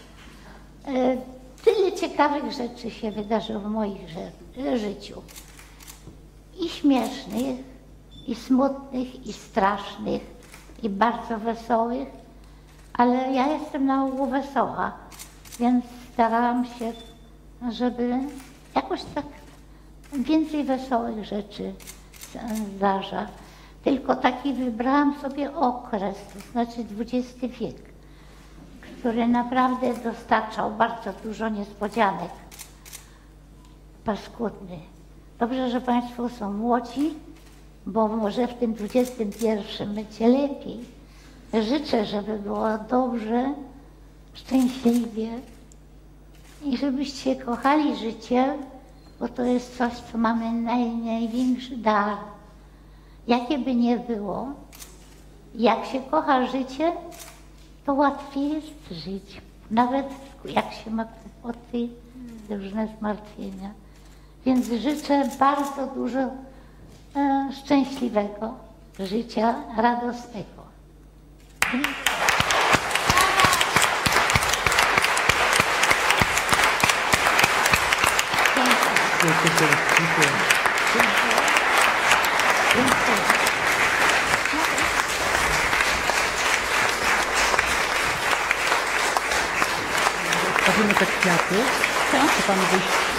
Tyle ciekawych rzeczy się wydarzyło w moim życiu. I śmiesznych, i smutnych, i strasznych, i bardzo wesołych, ale ja jestem na ogół wesoła, więc starałam się, żeby jakoś tak więcej wesołych rzeczy zdarza. Tylko taki wybrałam sobie okres, to znaczy XX wiek, który naprawdę dostarczał bardzo dużo niespodzianek. Paskudny. Dobrze, że Państwo są młodzi, bo może w tym XXI będzie lepiej. Życzę, żeby było dobrze, szczęśliwie i żebyście kochali życie, bo to jest coś, co mamy największy dar. Jakie by nie było, jak się kocha życie, to łatwiej jest żyć. Nawet jak się ma kłopoty, różne zmartwienia. Więc życzę bardzo dużo szczęśliwego życia, radosnego. Dziękuję. Stawimy te kwiaty. Chce Pani wyjść?